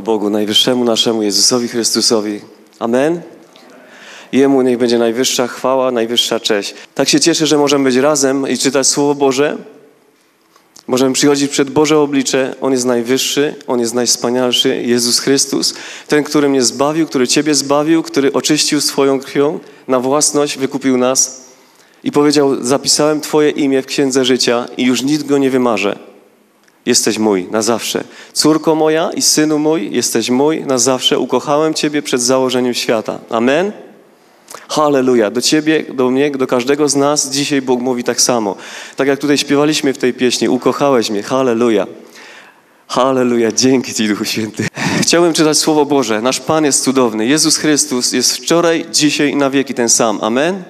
Bogu, najwyższemu naszemu Jezusowi Chrystusowi. Amen. Jemu niech będzie najwyższa chwała, najwyższa cześć. Tak się cieszę, że możemy być razem i czytać Słowo Boże. Możemy przychodzić przed Boże oblicze. On jest najwyższy, On jest najwspanialszy. Jezus Chrystus, ten, który mnie zbawił, który Ciebie zbawił, który oczyścił swoją krwią, na własność wykupił nas i powiedział: zapisałem Twoje imię w Księdze Życia i już nikt go nie wymarze. Jesteś mój na zawsze. Córko moja i synu mój, jesteś mój na zawsze. Ukochałem Ciebie przed założeniem świata. Amen. Halleluja. Do Ciebie, do mnie, do każdego z nas dzisiaj Bóg mówi tak samo. Tak jak tutaj śpiewaliśmy w tej pieśni. Ukochałeś mnie. Halleluja. Halleluja. Dzięki Ci, Duchu Święty. Chciałbym czytać Słowo Boże. Nasz Pan jest cudowny. Jezus Chrystus jest wczoraj, dzisiaj i na wieki ten sam. Amen.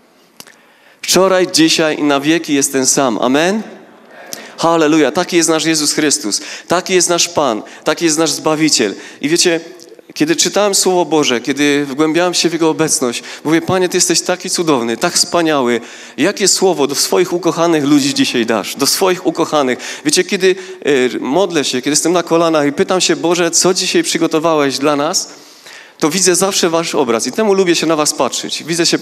Wczoraj, dzisiaj i na wieki jest ten sam. Amen. Halleluja. Taki jest nasz Jezus Chrystus. Taki jest nasz Pan. Taki jest nasz Zbawiciel. I wiecie, kiedy czytałem Słowo Boże, kiedy wgłębiałem się w Jego obecność, mówię: Panie, Ty jesteś taki cudowny, tak wspaniały. Jakie słowo do swoich ukochanych ludzi dzisiaj dasz? Do swoich ukochanych. Wiecie, kiedy modlę się, kiedy jestem na kolanach i pytam się: Boże, co dzisiaj przygotowałeś dla nas? To widzę zawsze wasz obraz i temu lubię się na was patrzeć.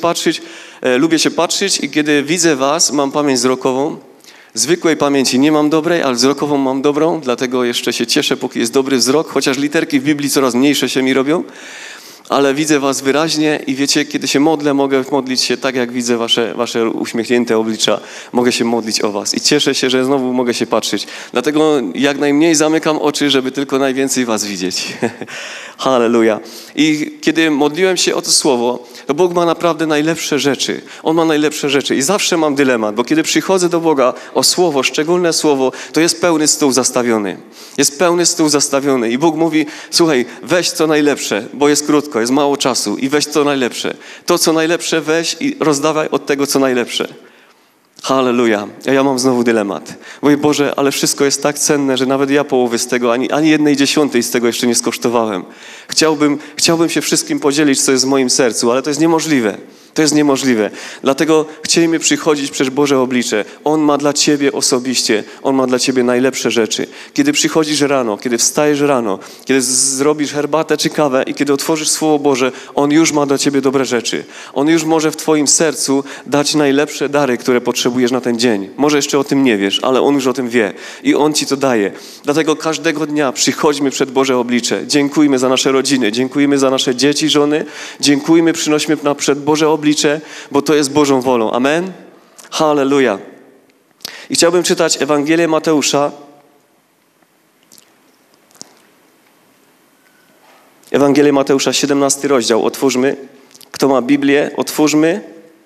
Lubię się patrzeć i kiedy widzę was, mam pamięć wzrokową. Zwykłej pamięci nie mam dobrej, ale wzrokową mam dobrą, dlatego jeszcze się cieszę, póki jest dobry wzrok, chociaż literki w Biblii coraz mniejsze się mi robią, ale widzę was wyraźnie i wiecie, kiedy się modlę, mogę modlić się tak, jak widzę wasze uśmiechnięte oblicza, mogę się modlić o was i cieszę się, że znowu mogę się patrzeć. Dlatego jak najmniej zamykam oczy, żeby tylko najwięcej was widzieć. Halleluja. I kiedy modliłem się o to słowo, to Bóg ma naprawdę najlepsze rzeczy. On ma najlepsze rzeczy i zawsze mam dylemat, bo kiedy przychodzę do Boga o słowo, szczególne słowo, to jest pełny stół zastawiony. Jest pełny stół zastawiony i Bóg mówi: słuchaj, weź co najlepsze, bo jest krótko, jest mało czasu i weź co najlepsze. To, co najlepsze weź i rozdawaj od tego, co najlepsze. Halleluja. A ja mam znowu dylemat. Mówię: Boże, ale wszystko jest tak cenne, że nawet ja połowy z tego, ani 1/10 z tego jeszcze nie skosztowałem. Chciałbym się wszystkim podzielić, co jest w moim sercu, ale to jest niemożliwe. To jest niemożliwe. Dlatego chcielibyśmy przychodzić przed Boże oblicze. On ma dla Ciebie osobiście, On ma dla Ciebie najlepsze rzeczy. Kiedy przychodzisz rano, kiedy wstajesz rano, kiedy zrobisz herbatę czy kawę i kiedy otworzysz Słowo Boże, On już ma dla Ciebie dobre rzeczy. On już może w Twoim sercu dać najlepsze dary, które potrzebujesz na ten dzień. Może jeszcze o tym nie wiesz, ale On już o tym wie i On Ci to daje. Dlatego każdego dnia przychodźmy przed Boże oblicze. Dziękujmy za nasze rodziny, dziękujmy za nasze dzieci, żony. Dziękujmy, przynośmy przed Boże oblicze, bo to jest Bożą wolą. Amen? Halleluja. I chciałbym czytać Ewangelię Mateusza. Ewangelię Mateusza, 17 rozdział. Otwórzmy. Kto ma Biblię, otwórzmy.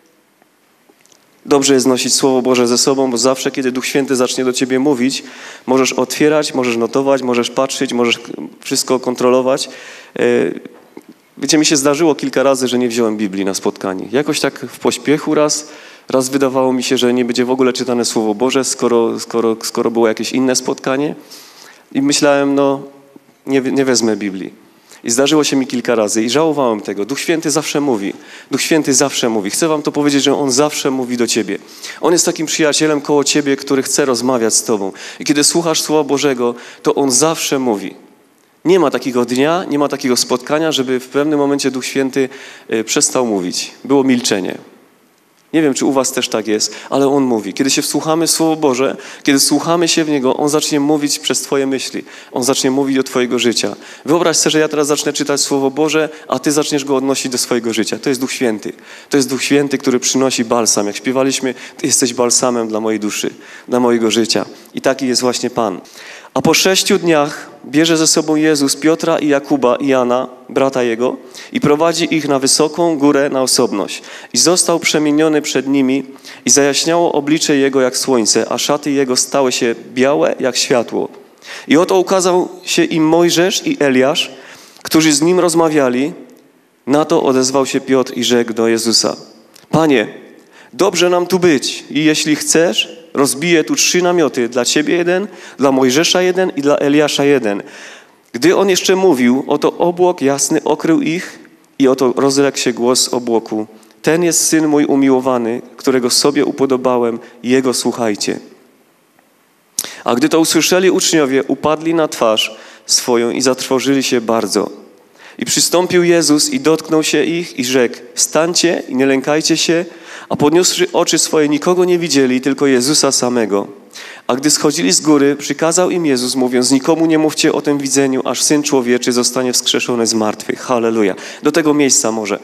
Dobrze jest nosić Słowo Boże ze sobą, bo zawsze, kiedy Duch Święty zacznie do Ciebie mówić, możesz otwierać, możesz notować, możesz patrzeć, możesz wszystko kontrolować. Wiecie, mi się zdarzyło kilka razy, że nie wziąłem Biblii na spotkanie. Jakoś tak w pośpiechu raz wydawało mi się, że nie będzie w ogóle czytane Słowo Boże, skoro było jakieś inne spotkanie. I myślałem, nie wezmę Biblii. I zdarzyło się mi kilka razy i żałowałem tego. Duch Święty zawsze mówi. Duch Święty zawsze mówi. Chcę wam to powiedzieć, że On zawsze mówi do ciebie. On jest takim przyjacielem koło ciebie, który chce rozmawiać z tobą. I kiedy słuchasz Słowa Bożego, to On zawsze mówi. Nie ma takiego dnia, nie ma takiego spotkania, żeby w pewnym momencie Duch Święty przestał mówić. Było milczenie. Nie wiem, czy u was też tak jest, ale On mówi. Kiedy się wsłuchamy w Słowo Boże, kiedy słuchamy się w Niego, On zacznie mówić przez twoje myśli. On zacznie mówić do twojego życia. Wyobraź sobie, że ja teraz zacznę czytać Słowo Boże, a ty zaczniesz go odnosić do swojego życia. To jest Duch Święty. To jest Duch Święty, który przynosi balsam. Jak śpiewaliśmy: Ty jesteś balsamem dla mojej duszy, dla mojego życia. I taki jest właśnie Pan. A po 6 dniach bierze ze sobą Jezus Piotra i Jakuba i Jana, brata Jego, i prowadzi ich na wysoką górę na osobność. I został przemieniony przed nimi i zajaśniało oblicze Jego jak słońce, a szaty Jego stały się białe jak światło. I oto ukazał się im Mojżesz i Eliasz, którzy z Nim rozmawiali. Na to odezwał się Piotr i rzekł do Jezusa: Panie, dobrze nam tu być i jeśli chcesz, rozbiję tu 3 namioty, dla Ciebie 1, dla Mojżesza 1 i dla Eliasza 1. Gdy on jeszcze mówił, oto obłok jasny okrył ich i oto rozległ się głos z obłoku: Ten jest Syn mój umiłowany, którego sobie upodobałem, Jego słuchajcie. A gdy to usłyszeli uczniowie, upadli na twarz, swoją i zatrwożyli się bardzo. I przystąpił Jezus i dotknął się ich i rzekł: stańcie i nie lękajcie się, a podniósłszy oczy swoje nikogo nie widzieli, tylko Jezusa samego. A gdy schodzili z góry, przykazał im Jezus, mówiąc: nikomu nie mówcie o tym widzeniu, aż Syn Człowieczy zostanie wskrzeszony z martwych. Halleluja. Do tego miejsca może.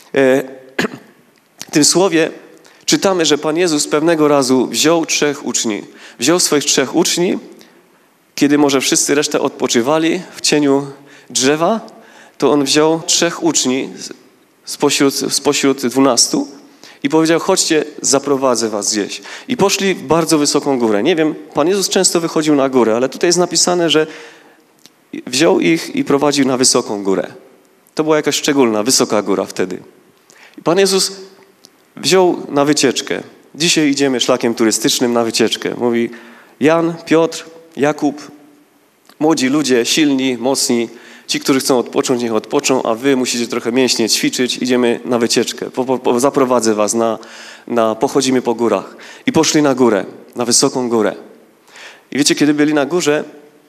W tym słowie czytamy, że Pan Jezus pewnego razu wziął 3 uczniów. Wziął swoich 3 uczniów, kiedy może wszyscy resztę odpoczywali w cieniu drzewa, to On wziął 3 uczniów spośród 12 i powiedział: chodźcie, zaprowadzę was gdzieś. I poszli w bardzo wysoką górę. Nie wiem, Pan Jezus często wychodził na górę, ale tutaj jest napisane, że wziął ich i prowadził na wysoką górę. To była jakaś szczególna, wysoka góra wtedy. I Pan Jezus wziął na wycieczkę. Dzisiaj idziemy szlakiem turystycznym na wycieczkę. Mówi Jan, Piotr, Jakub, młodzi ludzie, silni, mocni. Ci, którzy chcą odpocząć, niech odpoczą, a wy musicie trochę mięśnie ćwiczyć. Idziemy na wycieczkę. Zaprowadzę was pochodzimy po górach. I poszli na górę, na wysoką górę. I wiecie, kiedy byli na górze,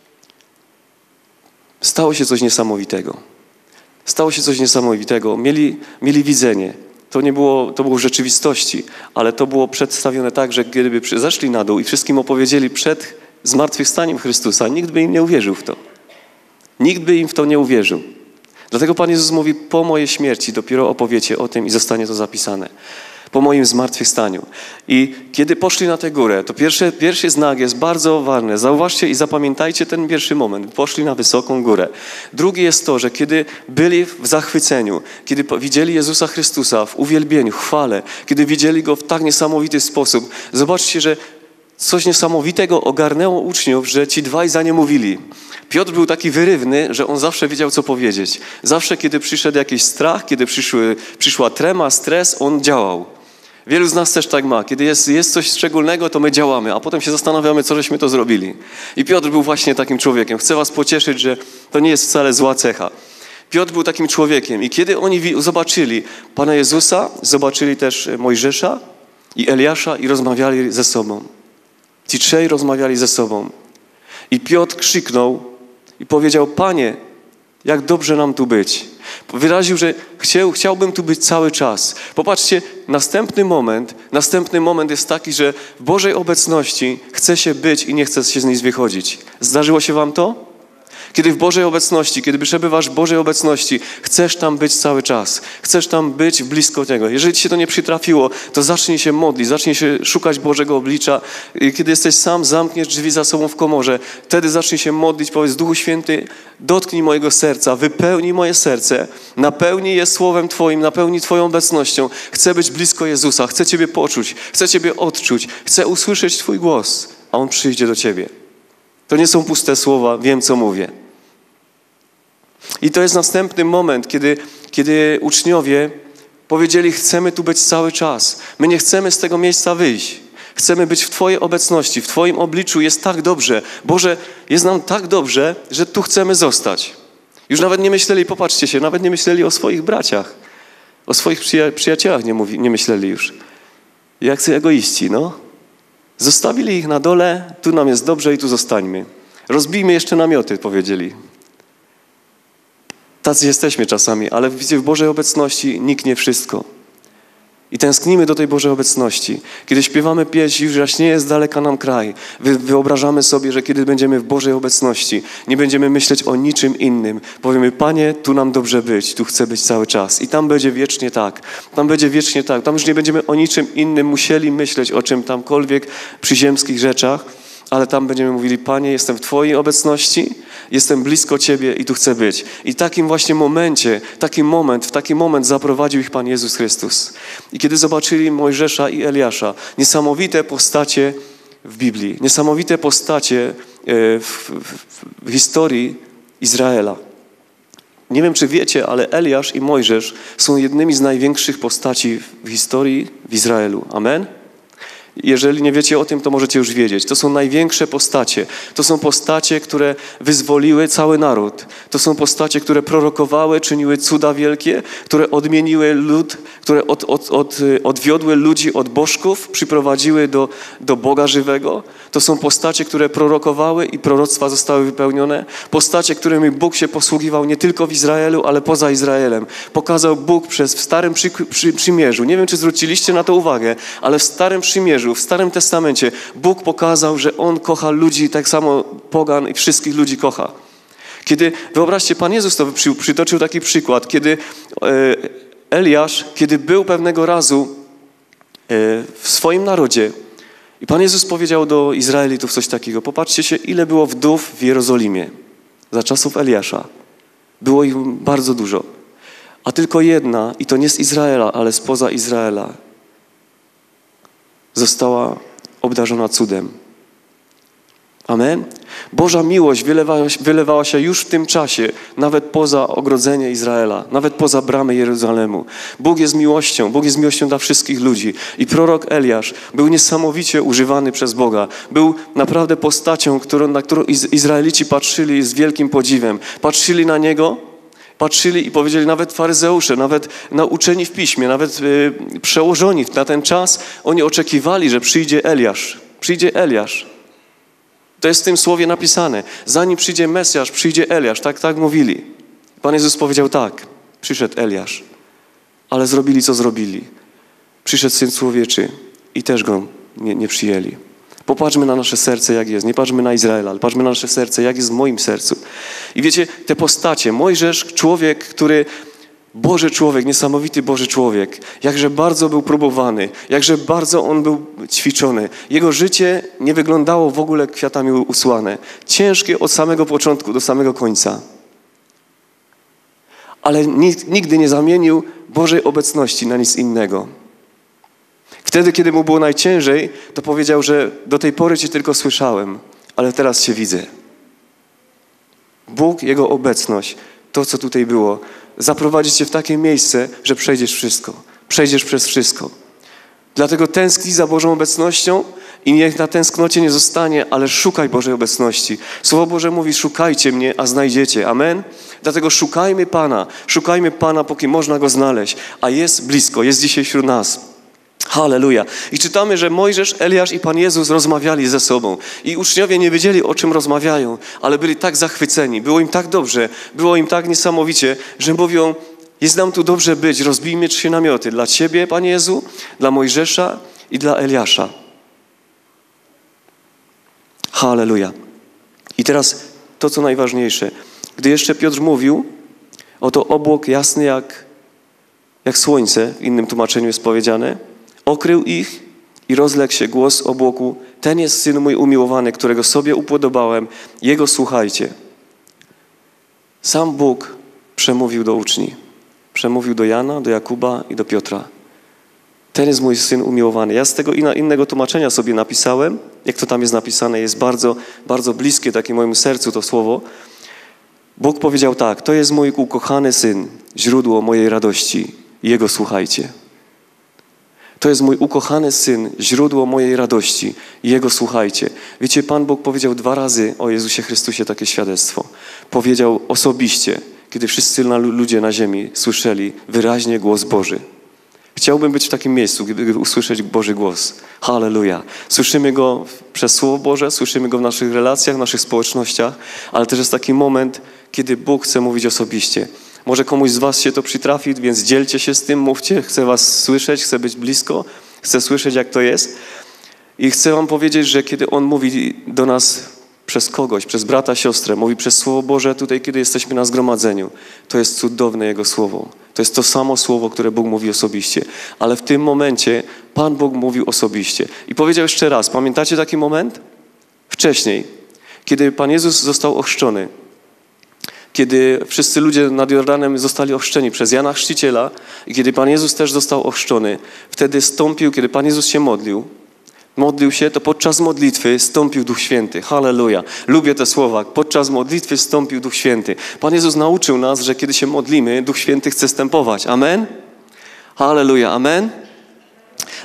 stało się coś niesamowitego. Stało się coś niesamowitego. Mieli widzenie. To było w rzeczywistości, ale to było przedstawione tak, że gdyby zeszli na dół i wszystkim opowiedzieli przed zmartwychwstaniem Chrystusa, nikt by im nie uwierzył w to. Nikt by im w to nie uwierzył. Dlatego Pan Jezus mówi: po mojej śmierci dopiero opowiecie o tym i zostanie to zapisane. Po moim zmartwychwstaniu. I kiedy poszli na tę górę, to pierwszy znak jest bardzo ważny. Zauważcie i zapamiętajcie ten pierwszy moment. Poszli na wysoką górę. Drugi jest to, że kiedy byli w zachwyceniu, kiedy widzieli Jezusa Chrystusa w uwielbieniu, chwale, kiedy widzieli Go w tak niesamowity sposób, zobaczcie, że coś niesamowitego ogarnęło uczniów, że ci 2 za nie mówili. Piotr był taki wyrywny, że on zawsze wiedział, co powiedzieć. Zawsze, kiedy przyszedł jakiś strach, kiedy przyszła trema, stres, on działał. Wielu z nas też tak ma. Kiedy jest coś szczególnego, to my działamy, a potem się zastanawiamy, co żeśmy to zrobili. I Piotr był właśnie takim człowiekiem. Chcę was pocieszyć, że to nie jest wcale zła cecha. Piotr był takim człowiekiem i kiedy oni zobaczyli Pana Jezusa, zobaczyli też Mojżesza i Eliasza i rozmawiali ze sobą. Ci 3 rozmawiali ze sobą. I Piotr krzyknął i powiedział: Panie, jak dobrze nam tu być. Wyraził, że chciałbym tu być cały czas. Popatrzcie, następny moment jest taki, że w Bożej obecności chce się być i nie chce się z niej wychodzić. Zdarzyło się wam to? Kiedy w Bożej obecności, kiedy przebywasz w Bożej obecności, chcesz tam być cały czas. Chcesz tam być blisko Niego. Jeżeli ci się to nie przytrafiło, to zacznij się modlić, zacznij się szukać Bożego oblicza. Kiedy jesteś sam, zamkniesz drzwi za sobą w komorze. Wtedy zacznij się modlić, powiedz: Duchu Święty, dotknij mojego serca, wypełnij moje serce, napełnij je Słowem Twoim, napełnij Twoją obecnością. Chcę być blisko Jezusa, chcę Ciebie poczuć, chcę Ciebie odczuć, chcę usłyszeć Twój głos, a On przyjdzie do Ciebie. To nie są puste słowa, wiem, co mówię. I to jest następny moment, kiedy uczniowie powiedzieli: chcemy tu być cały czas. My nie chcemy z tego miejsca wyjść. Chcemy być w Twojej obecności, w Twoim obliczu. Jest tak dobrze. Boże, jest nam tak dobrze, że tu chcemy zostać. Już nawet nie myśleli, popatrzcie się, nawet nie myśleli o swoich braciach. O swoich przyjaciołach nie myśleli już. Jak egoiści, no. Zostawili ich na dole, tu nam jest dobrze i tu zostańmy. Rozbijmy jeszcze namioty, powiedzieli. Tacy jesteśmy czasami, ale widzicie, w Bożej obecności niknie wszystko. I tęsknimy do tej Bożej obecności. Kiedy śpiewamy pieśń, już jaśnieje z daleka nam kraj. Wyobrażamy sobie, że kiedy będziemy w Bożej obecności, nie będziemy myśleć o niczym innym. Powiemy: Panie, tu nam dobrze być, tu chcę być cały czas. I tam będzie wiecznie tak. Tam będzie wiecznie tak. Tam już nie będziemy o niczym innym musieli myśleć o czym tamkolwiek przy ziemskich rzeczach, ale tam będziemy mówili: Panie, jestem w Twojej obecności, jestem blisko Ciebie i tu chcę być. I w takim moment zaprowadził ich Pan Jezus Chrystus. I kiedy zobaczyli Mojżesza i Eliasza, niesamowite postacie w Biblii, niesamowite postacie w historii Izraela. Nie wiem, czy wiecie, ale Eliasz i Mojżesz są jednymi z największych postaci w historii w Izraelu. Amen? Jeżeli nie wiecie o tym, to możecie już wiedzieć. To są największe postacie. To są postacie, które wyzwoliły cały naród. To są postacie, które prorokowały, czyniły cuda wielkie, które odmieniły lud, które odwiodły ludzi od bożków, przyprowadziły do Boga żywego. To są postacie, które prorokowały i proroctwa zostały wypełnione. Postacie, którymi Bóg się posługiwał nie tylko w Izraelu, ale poza Izraelem. Pokazał Bóg w Starym Przymierzu. Nie wiem, czy zwróciliście na to uwagę, ale w Starym Przymierzu, w Starym Testamencie Bóg pokazał, że On kocha ludzi, tak samo pogan i wszystkich ludzi kocha. Kiedy, wyobraźcie, Pan Jezus to przytoczył taki przykład, kiedy Eliasz, kiedy był pewnego razu w swoim narodzie i Pan Jezus powiedział do Izraelitów coś takiego: popatrzcie się, ile było wdów w Jerozolimie za czasów Eliasza. Było ich bardzo dużo. A tylko jedna, i to nie z Izraela, ale spoza Izraela, została obdarzona cudem. Amen? Boża miłość wylewała się już w tym czasie, nawet poza ogrodzenie Izraela, nawet poza bramy Jeruzalemu. Bóg jest miłością dla wszystkich ludzi. I prorok Eliasz był niesamowicie używany przez Boga. Był naprawdę postacią, na którą Izraelici patrzyli z wielkim podziwem. Patrzyli na niego, patrzyli i powiedzieli, nawet faryzeusze, nawet nauczeni w piśmie, nawet przełożoni na ten czas, oni oczekiwali, że przyjdzie Eliasz. Przyjdzie Eliasz. To jest w tym słowie napisane. Zanim przyjdzie Mesjasz, przyjdzie Eliasz. Tak mówili. Pan Jezus powiedział tak. Przyszedł Eliasz. Ale zrobili, co zrobili. Przyszedł Syn Człowieczy i też go nie przyjęli. Popatrzmy na nasze serce, jak jest. Nie patrzmy na Izraela, ale patrzmy na nasze serce, jak jest w moim sercu. I wiecie, te postacie. Mojżesz, człowiek, który... Boży człowiek, niesamowity Boży człowiek. Jakże bardzo był próbowany, jakże bardzo on był ćwiczony. Jego życie nie wyglądało w ogóle kwiatami usłane. Ciężkie od samego początku do samego końca. Ale nigdy nie zamienił Bożej obecności na nic innego. Wtedy, kiedy mu było najciężej, to powiedział, że do tej pory Cię tylko słyszałem, ale teraz Cię widzę. Bóg, Jego obecność, to, co tutaj było, zaprowadzi Cię w takie miejsce, że przejdziesz wszystko. Przejdziesz przez wszystko. Dlatego tęsknij za Bożą obecnością i niech na tęsknocie nie zostanie, ale szukaj Bożej obecności. Słowo Boże mówi, szukajcie mnie, a znajdziecie. Amen? Dlatego szukajmy Pana, póki można Go znaleźć. A jest blisko, jest dzisiaj wśród nas. Halleluja. I czytamy, że Mojżesz, Eliasz i Pan Jezus rozmawiali ze sobą. I uczniowie nie wiedzieli, o czym rozmawiają, ale byli tak zachwyceni. Było im tak dobrze, było im tak niesamowicie, że mówią, jest nam tu dobrze być, rozbijmy 3 namioty. Dla Ciebie, Panie Jezu, dla Mojżesza i dla Eliasza. Halleluja. I teraz to, co najważniejsze. Gdy jeszcze Piotr mówił, oto obłok jasny jak słońce, w innym tłumaczeniu jest powiedziane, okrył ich i rozległ się głos obłoku. Ten jest Syn mój umiłowany, którego sobie upodobałem. Jego słuchajcie. Sam Bóg przemówił do uczni. Przemówił do Jana, do Jakuba i do Piotra. Ten jest mój Syn umiłowany. Ja z tego innego tłumaczenia sobie napisałem. Jak to tam jest napisane, jest bardzo, bardzo bliskie takie mojemu sercu to słowo. Bóg powiedział tak, to jest mój ukochany Syn, źródło mojej radości. Jego słuchajcie. To jest mój ukochany Syn, źródło mojej radości. Jego słuchajcie. Wiecie, Pan Bóg powiedział 2 razy o Jezusie Chrystusie takie świadectwo. Powiedział osobiście, kiedy wszyscy ludzie na ziemi słyszeli wyraźnie głos Boży. Chciałbym być w takim miejscu, gdy usłyszeć Boży głos. Halleluja. Słyszymy Go przez Słowo Boże, słyszymy Go w naszych relacjach, w naszych społecznościach, ale też jest taki moment, kiedy Bóg chce mówić osobiście. Może komuś z was się to przytrafi, więc dzielcie się z tym, mówcie. Chcę was słyszeć, chcę być blisko, chcę słyszeć, jak to jest. I chcę wam powiedzieć, że kiedy On mówi do nas przez kogoś, przez brata, siostrę, mówi przez Słowo Boże tutaj, kiedy jesteśmy na zgromadzeniu, to jest cudowne Jego Słowo. To jest to samo Słowo, które Bóg mówi osobiście. Ale w tym momencie Pan Bóg mówił osobiście. I powiedział jeszcze raz, pamiętacie taki moment? Wcześniej, kiedy Pan Jezus został ochrzczony, kiedy wszyscy ludzie nad Jordanem zostali ochrzczeni przez Jana Chrzciciela i kiedy Pan Jezus też został ochrzczony, wtedy stąpił, kiedy Pan Jezus się modlił się, to podczas modlitwy stąpił Duch Święty. Halleluja. Lubię te słowa. Podczas modlitwy stąpił Duch Święty. Pan Jezus nauczył nas, że kiedy się modlimy, Duch Święty chce stępować. Amen? Halleluja. Amen?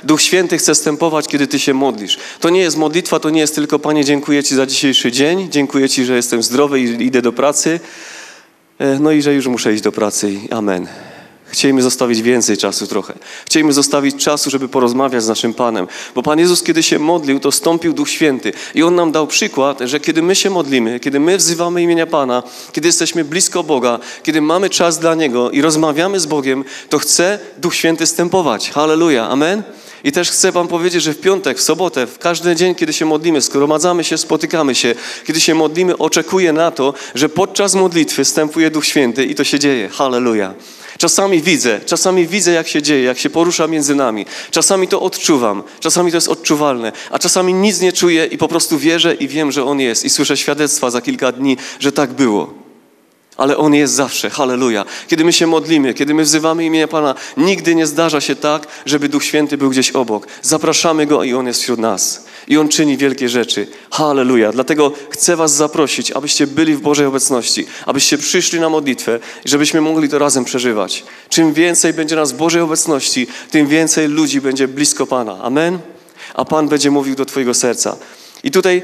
Duch Święty chce wstępować, kiedy Ty się modlisz. To nie jest modlitwa, to nie jest tylko Panie, dziękuję Ci za dzisiejszy dzień, dziękuję Ci, że jestem zdrowy i idę do pracy, no i że już muszę iść do pracy. Amen. Chcielibyśmy zostawić więcej czasu trochę. Chcielibyśmy zostawić czasu, żeby porozmawiać z naszym Panem. Bo Pan Jezus, kiedy się modlił, to wstąpił Duch Święty. I On nam dał przykład, że kiedy my się modlimy, kiedy my wzywamy imienia Pana, kiedy jesteśmy blisko Boga, kiedy mamy czas dla Niego i rozmawiamy z Bogiem, to chce Duch Święty wstępować. Halleluja. Amen. I też chcę wam powiedzieć, że w piątek, w sobotę, w każdy dzień, kiedy się modlimy, zgromadzamy się, spotykamy się, kiedy się modlimy, oczekuję na to, że podczas modlitwy wstępuje Duch Święty i to się dzieje. Halleluja. Czasami widzę, jak się dzieje, jak się porusza między nami. Czasami to odczuwam, czasami to jest odczuwalne, a czasami nic nie czuję i po prostu wierzę i wiem, że On jest. I słyszę świadectwa za kilka dni, że tak było. Ale On jest zawsze, halleluja. Kiedy my się modlimy, kiedy my wzywamy imienia Pana, nigdy nie zdarza się tak, żeby Duch Święty był gdzieś obok. Zapraszamy Go i On jest wśród nas. I On czyni wielkie rzeczy. Halleluja. Dlatego chcę was zaprosić, abyście byli w Bożej obecności, abyście przyszli na modlitwę i żebyśmy mogli to razem przeżywać. Czym więcej będzie nas w Bożej obecności, tym więcej ludzi będzie blisko Pana. Amen? A Pan będzie mówił do twojego serca. I tutaj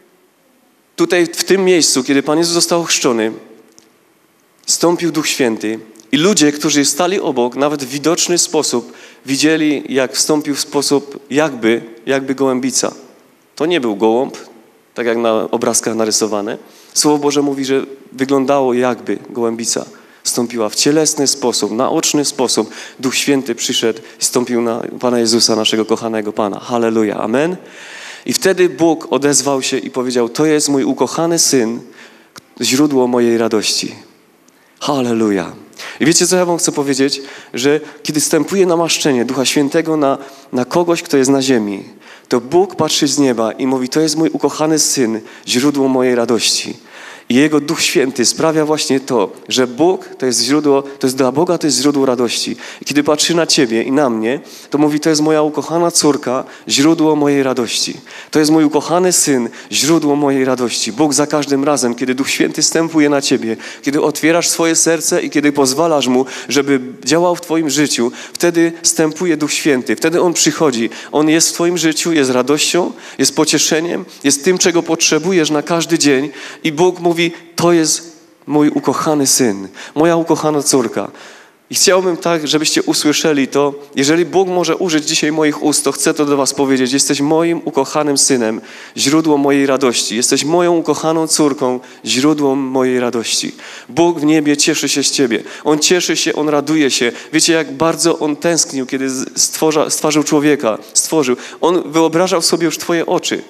w tym miejscu, kiedy Pan Jezus został ochrzczony, wstąpił Duch Święty i ludzie, którzy stali obok, nawet w widoczny sposób widzieli, jak wstąpił w sposób jakby gołębica. To nie był gołąb, tak jak na obrazkach narysowane. Słowo Boże mówi, że wyglądało jakby gołębica. Wstąpiła w cielesny sposób, naoczny sposób. Duch Święty przyszedł i wstąpił na Pana Jezusa, naszego kochanego Pana. Halleluja. Amen. I wtedy Bóg odezwał się i powiedział, to jest mój ukochany Syn, źródło mojej radości. Halleluja. I wiecie, co ja wam chcę powiedzieć? Że kiedy wstępuje namaszczenie Ducha Świętego na kogoś, kto jest na ziemi, to Bóg patrzy z nieba i mówi, to jest mój ukochany Syn, źródło mojej radości. I Jego Duch Święty sprawia właśnie to, że Bóg to jest dla Boga to jest źródło radości. I kiedy patrzy na ciebie i na mnie, to mówi, to jest moja ukochana córka, źródło mojej radości. To jest mój ukochany Syn, źródło mojej radości. Bóg za każdym razem, kiedy Duch Święty wstępuje na ciebie, kiedy otwierasz swoje serce i kiedy pozwalasz Mu, żeby działał w twoim życiu, wtedy wstępuje Duch Święty. Wtedy On przychodzi. On jest w twoim życiu, jest radością, jest pocieszeniem, jest tym, czego potrzebujesz na każdy dzień. I Bóg mówi, to jest mój ukochany Syn, moja ukochana córka. I chciałbym tak, żebyście usłyszeli to. Jeżeli Bóg może użyć dzisiaj moich ust, to chcę to do was powiedzieć. Jesteś moim ukochanym Synem, źródło mojej radości. Jesteś moją ukochaną córką, źródłem mojej radości. Bóg w niebie cieszy się z ciebie. On cieszy się, On raduje się. Wiecie, jak bardzo On tęsknił, kiedy stworzył człowieka. On wyobrażał sobie już twoje oczy.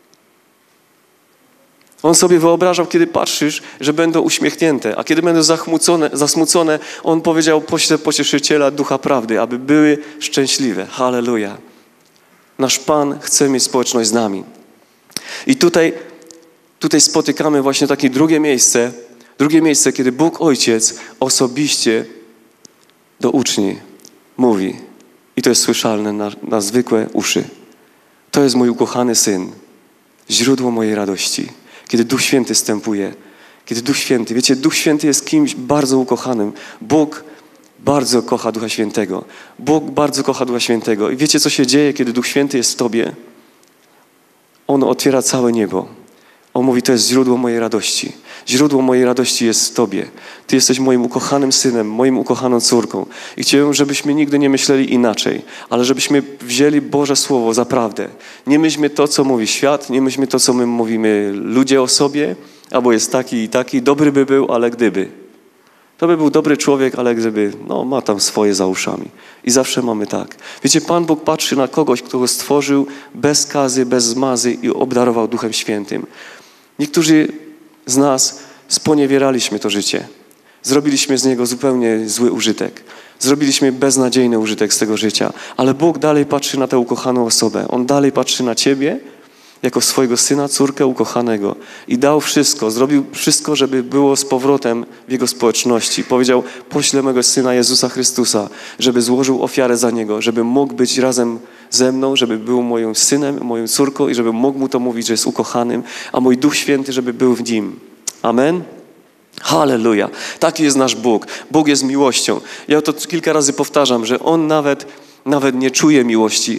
On sobie wyobrażał, kiedy patrzysz, że będą uśmiechnięte, a kiedy będą zasmucone, On powiedział, poślę pocieszyciela Ducha Prawdy, aby były szczęśliwe. Halleluja. Nasz Pan chce mieć społeczność z nami. I tutaj spotykamy właśnie takie drugie miejsce, kiedy Bóg Ojciec osobiście do uczniów mówi, i to jest słyszalne na zwykłe uszy. To jest mój ukochany Syn, źródło mojej radości. Kiedy Duch Święty wstępuje, wiecie, Duch Święty jest kimś bardzo ukochanym. Bóg bardzo kocha Ducha Świętego. Bóg bardzo kocha Ducha Świętego. I wiecie, co się dzieje, kiedy Duch Święty jest w tobie? On otwiera całe niebo. On mówi, to jest źródło mojej radości. Źródło mojej radości jest w tobie. Ty jesteś moim ukochanym synem, moim ukochaną córką. I chciałbym, żebyśmy nigdy nie myśleli inaczej, ale żebyśmy wzięli Boże Słowo za prawdę. Nie myślmy to, co mówi świat, nie myślmy to, co my mówimy ludzie o sobie, albo jest taki i taki, dobry by był, ale gdyby. To by był dobry człowiek, ale gdyby, ma tam swoje za uszami. I zawsze mamy tak. Wiecie, Pan Bóg patrzy na kogoś, kto go stworzył bez skazy, bez zmazy i obdarował Duchem Świętym. Niektórzy z nas sponiewieraliśmy to życie. Zrobiliśmy z niego zupełnie zły użytek. Zrobiliśmy beznadziejny użytek z tego życia. Ale Bóg dalej patrzy na tę ukochaną osobę. On dalej patrzy na ciebie jako swojego syna, córkę ukochanego. I dał wszystko, zrobił wszystko, żeby było z powrotem w Jego społeczności. Powiedział, poślę mego Syna Jezusa Chrystusa, żeby złożył ofiarę za Niego, żeby mógł być razem ze mną, żeby był moim synem, moją córką i żeby mógł mu to mówić, że jest ukochanym, a mój Duch Święty, żeby był w nim. Amen? Halleluja. Taki jest nasz Bóg. Bóg jest miłością. Ja to kilka razy powtarzam, że On nawet nie czuje miłości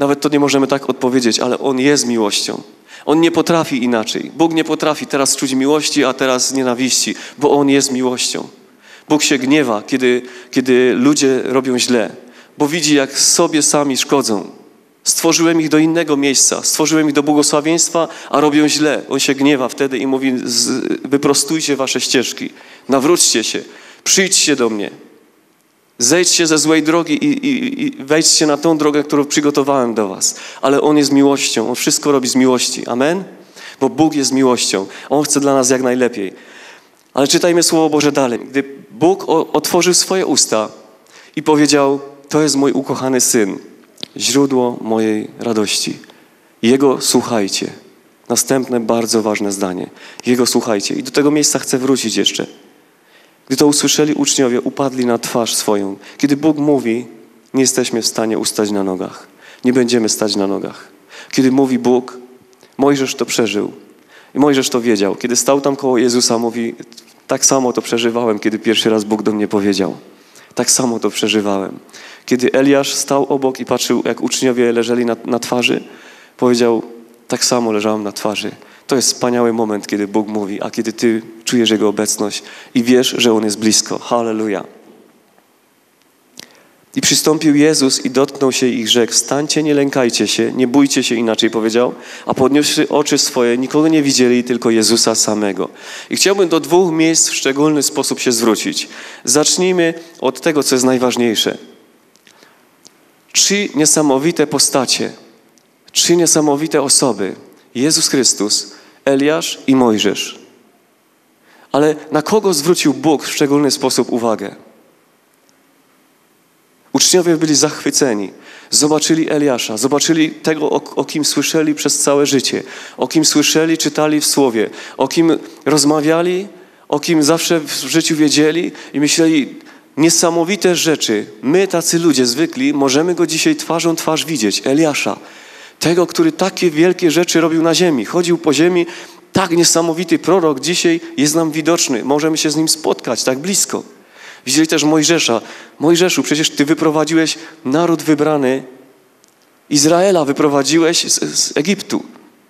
Nawet to nie możemy tak odpowiedzieć, ale On jest miłością. On nie potrafi inaczej. Bóg nie potrafi teraz czuć miłości, a teraz nienawiści, bo On jest miłością. Bóg się gniewa, kiedy ludzie robią źle, bo widzi, jak sobie sami szkodzą. Stworzyłem ich do innego miejsca, stworzyłem ich do błogosławieństwa, a robią źle. On się gniewa wtedy i mówi, wyprostujcie wasze ścieżki, nawróćcie się, przyjdźcie do mnie. Zejdźcie ze złej drogi i wejdźcie na tą drogę, którą przygotowałem do was. Ale On jest miłością, On wszystko robi z miłości. Amen? Bo Bóg jest miłością. On chce dla nas jak najlepiej. Ale czytajmy Słowo Boże dalej. Gdy Bóg otworzył swoje usta i powiedział, to jest mój ukochany Syn, źródło mojej radości. Jego słuchajcie. Następne bardzo ważne zdanie. Jego słuchajcie. I do tego miejsca chcę wrócić jeszcze. Gdy to usłyszeli uczniowie, upadli na twarz swoją. Kiedy Bóg mówi, nie jesteśmy w stanie ustać na nogach. Nie będziemy stać na nogach. Kiedy mówi Bóg, Mojżesz to przeżył. I Mojżesz to wiedział. Kiedy stał tam koło Jezusa, mówi, tak samo to przeżywałem, kiedy pierwszy raz Bóg do mnie powiedział. Tak samo to przeżywałem. Kiedy Eliasz stał obok i patrzył, jak uczniowie leżeli na twarzy, powiedział, tak samo leżałem na twarzy. To jest wspaniały moment, kiedy Bóg mówi, a kiedy ty czujesz Jego obecność i wiesz, że On jest blisko. Halleluja. I przystąpił Jezus i dotknął się ich i rzekł, wstańcie, nie lękajcie się, nie bójcie się, inaczej powiedział, a podniósłszy oczy swoje, nikogo nie widzieli, tylko Jezusa samego. I chciałbym do dwóch miejsc w szczególny sposób się zwrócić. Zacznijmy od tego, co jest najważniejsze. 3 niesamowite postacie, 3 niesamowite osoby. Jezus Chrystus, Eliasz i Mojżesz. Ale na kogo zwrócił Bóg w szczególny sposób uwagę? Uczniowie byli zachwyceni. Zobaczyli Eliasza, zobaczyli tego, o kim słyszeli przez całe życie, o kim słyszeli, czytali w Słowie, o kim rozmawiali, o kim zawsze w życiu wiedzieli i myśleli, niesamowite rzeczy. My, tacy ludzie zwykli, możemy go dzisiaj twarzą twarz widzieć. Eliasza, tego, który takie wielkie rzeczy robił na ziemi. Chodził po ziemi, tak niesamowity prorok dzisiaj jest nam widoczny. Możemy się z nim spotkać tak blisko. Widzieli też Mojżesza. Mojżeszu, przecież ty wyprowadziłeś naród wybrany Izraela, wyprowadziłeś z Egiptu.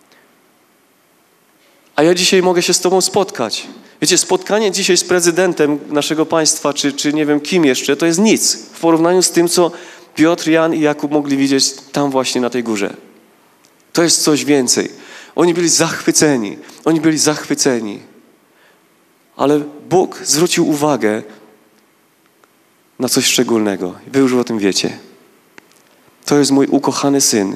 A ja dzisiaj mogę się z tobą spotkać. Wiecie, spotkanie dzisiaj z prezydentem naszego państwa, czy nie wiem kim jeszcze, to jest nic w porównaniu z tym, co Piotr, Jan i Jakub mogli widzieć tam właśnie na tej górze. To jest coś więcej. Oni byli zachwyceni. Oni byli zachwyceni. Ale Bóg zwrócił uwagę na coś szczególnego. Wy już o tym wiecie. To jest mój ukochany Syn.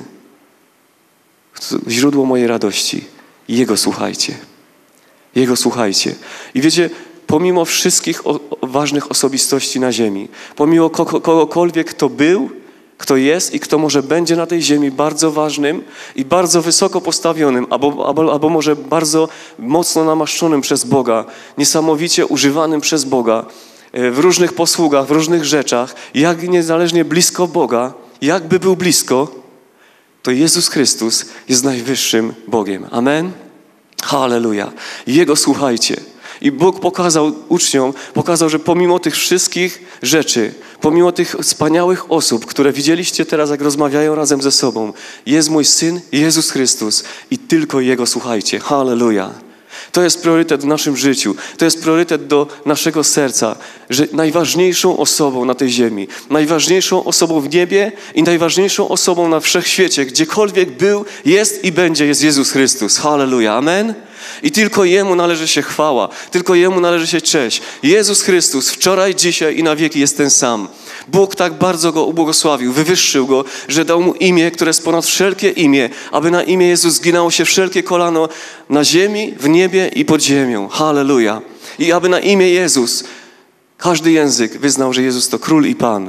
Źródło mojej radości. Jego słuchajcie. Jego słuchajcie. I wiecie, pomimo wszystkich ważnych osobistości na ziemi, pomimo kogokolwiek, kto był, kto jest i kto może będzie na tej ziemi bardzo ważnym i bardzo wysoko postawionym, albo może bardzo mocno namaszczonym przez Boga, niesamowicie używanym przez Boga, w różnych posługach, w różnych rzeczach, jak niezależnie blisko Boga, jakby był blisko, to Jezus Chrystus jest najwyższym Bogiem. Amen? Halleluja. Jego słuchajcie. I Bóg pokazał uczniom, że pomimo tych wszystkich rzeczy, pomimo tych wspaniałych osób, które widzieliście teraz, jak rozmawiają razem ze sobą, jest mój Syn, Jezus Chrystus i tylko Jego słuchajcie. Halleluja. To jest priorytet w naszym życiu. To jest priorytet do naszego serca, że najważniejszą osobą na tej ziemi, najważniejszą osobą w niebie i najważniejszą osobą na wszechświecie, gdziekolwiek był, jest i będzie, jest Jezus Chrystus. Halleluja. Amen. I tylko Jemu należy się chwała, tylko Jemu należy się cześć. Jezus Chrystus wczoraj, dzisiaj i na wieki jest ten sam. Bóg tak bardzo Go ubłogosławił, wywyższył Go, że dał Mu imię, które jest ponad wszelkie imię, aby na imię Jezus zginało się wszelkie kolano na ziemi, w niebie i pod ziemią. Halleluja. I aby na imię Jezus każdy język wyznał, że Jezus to Król i Pan.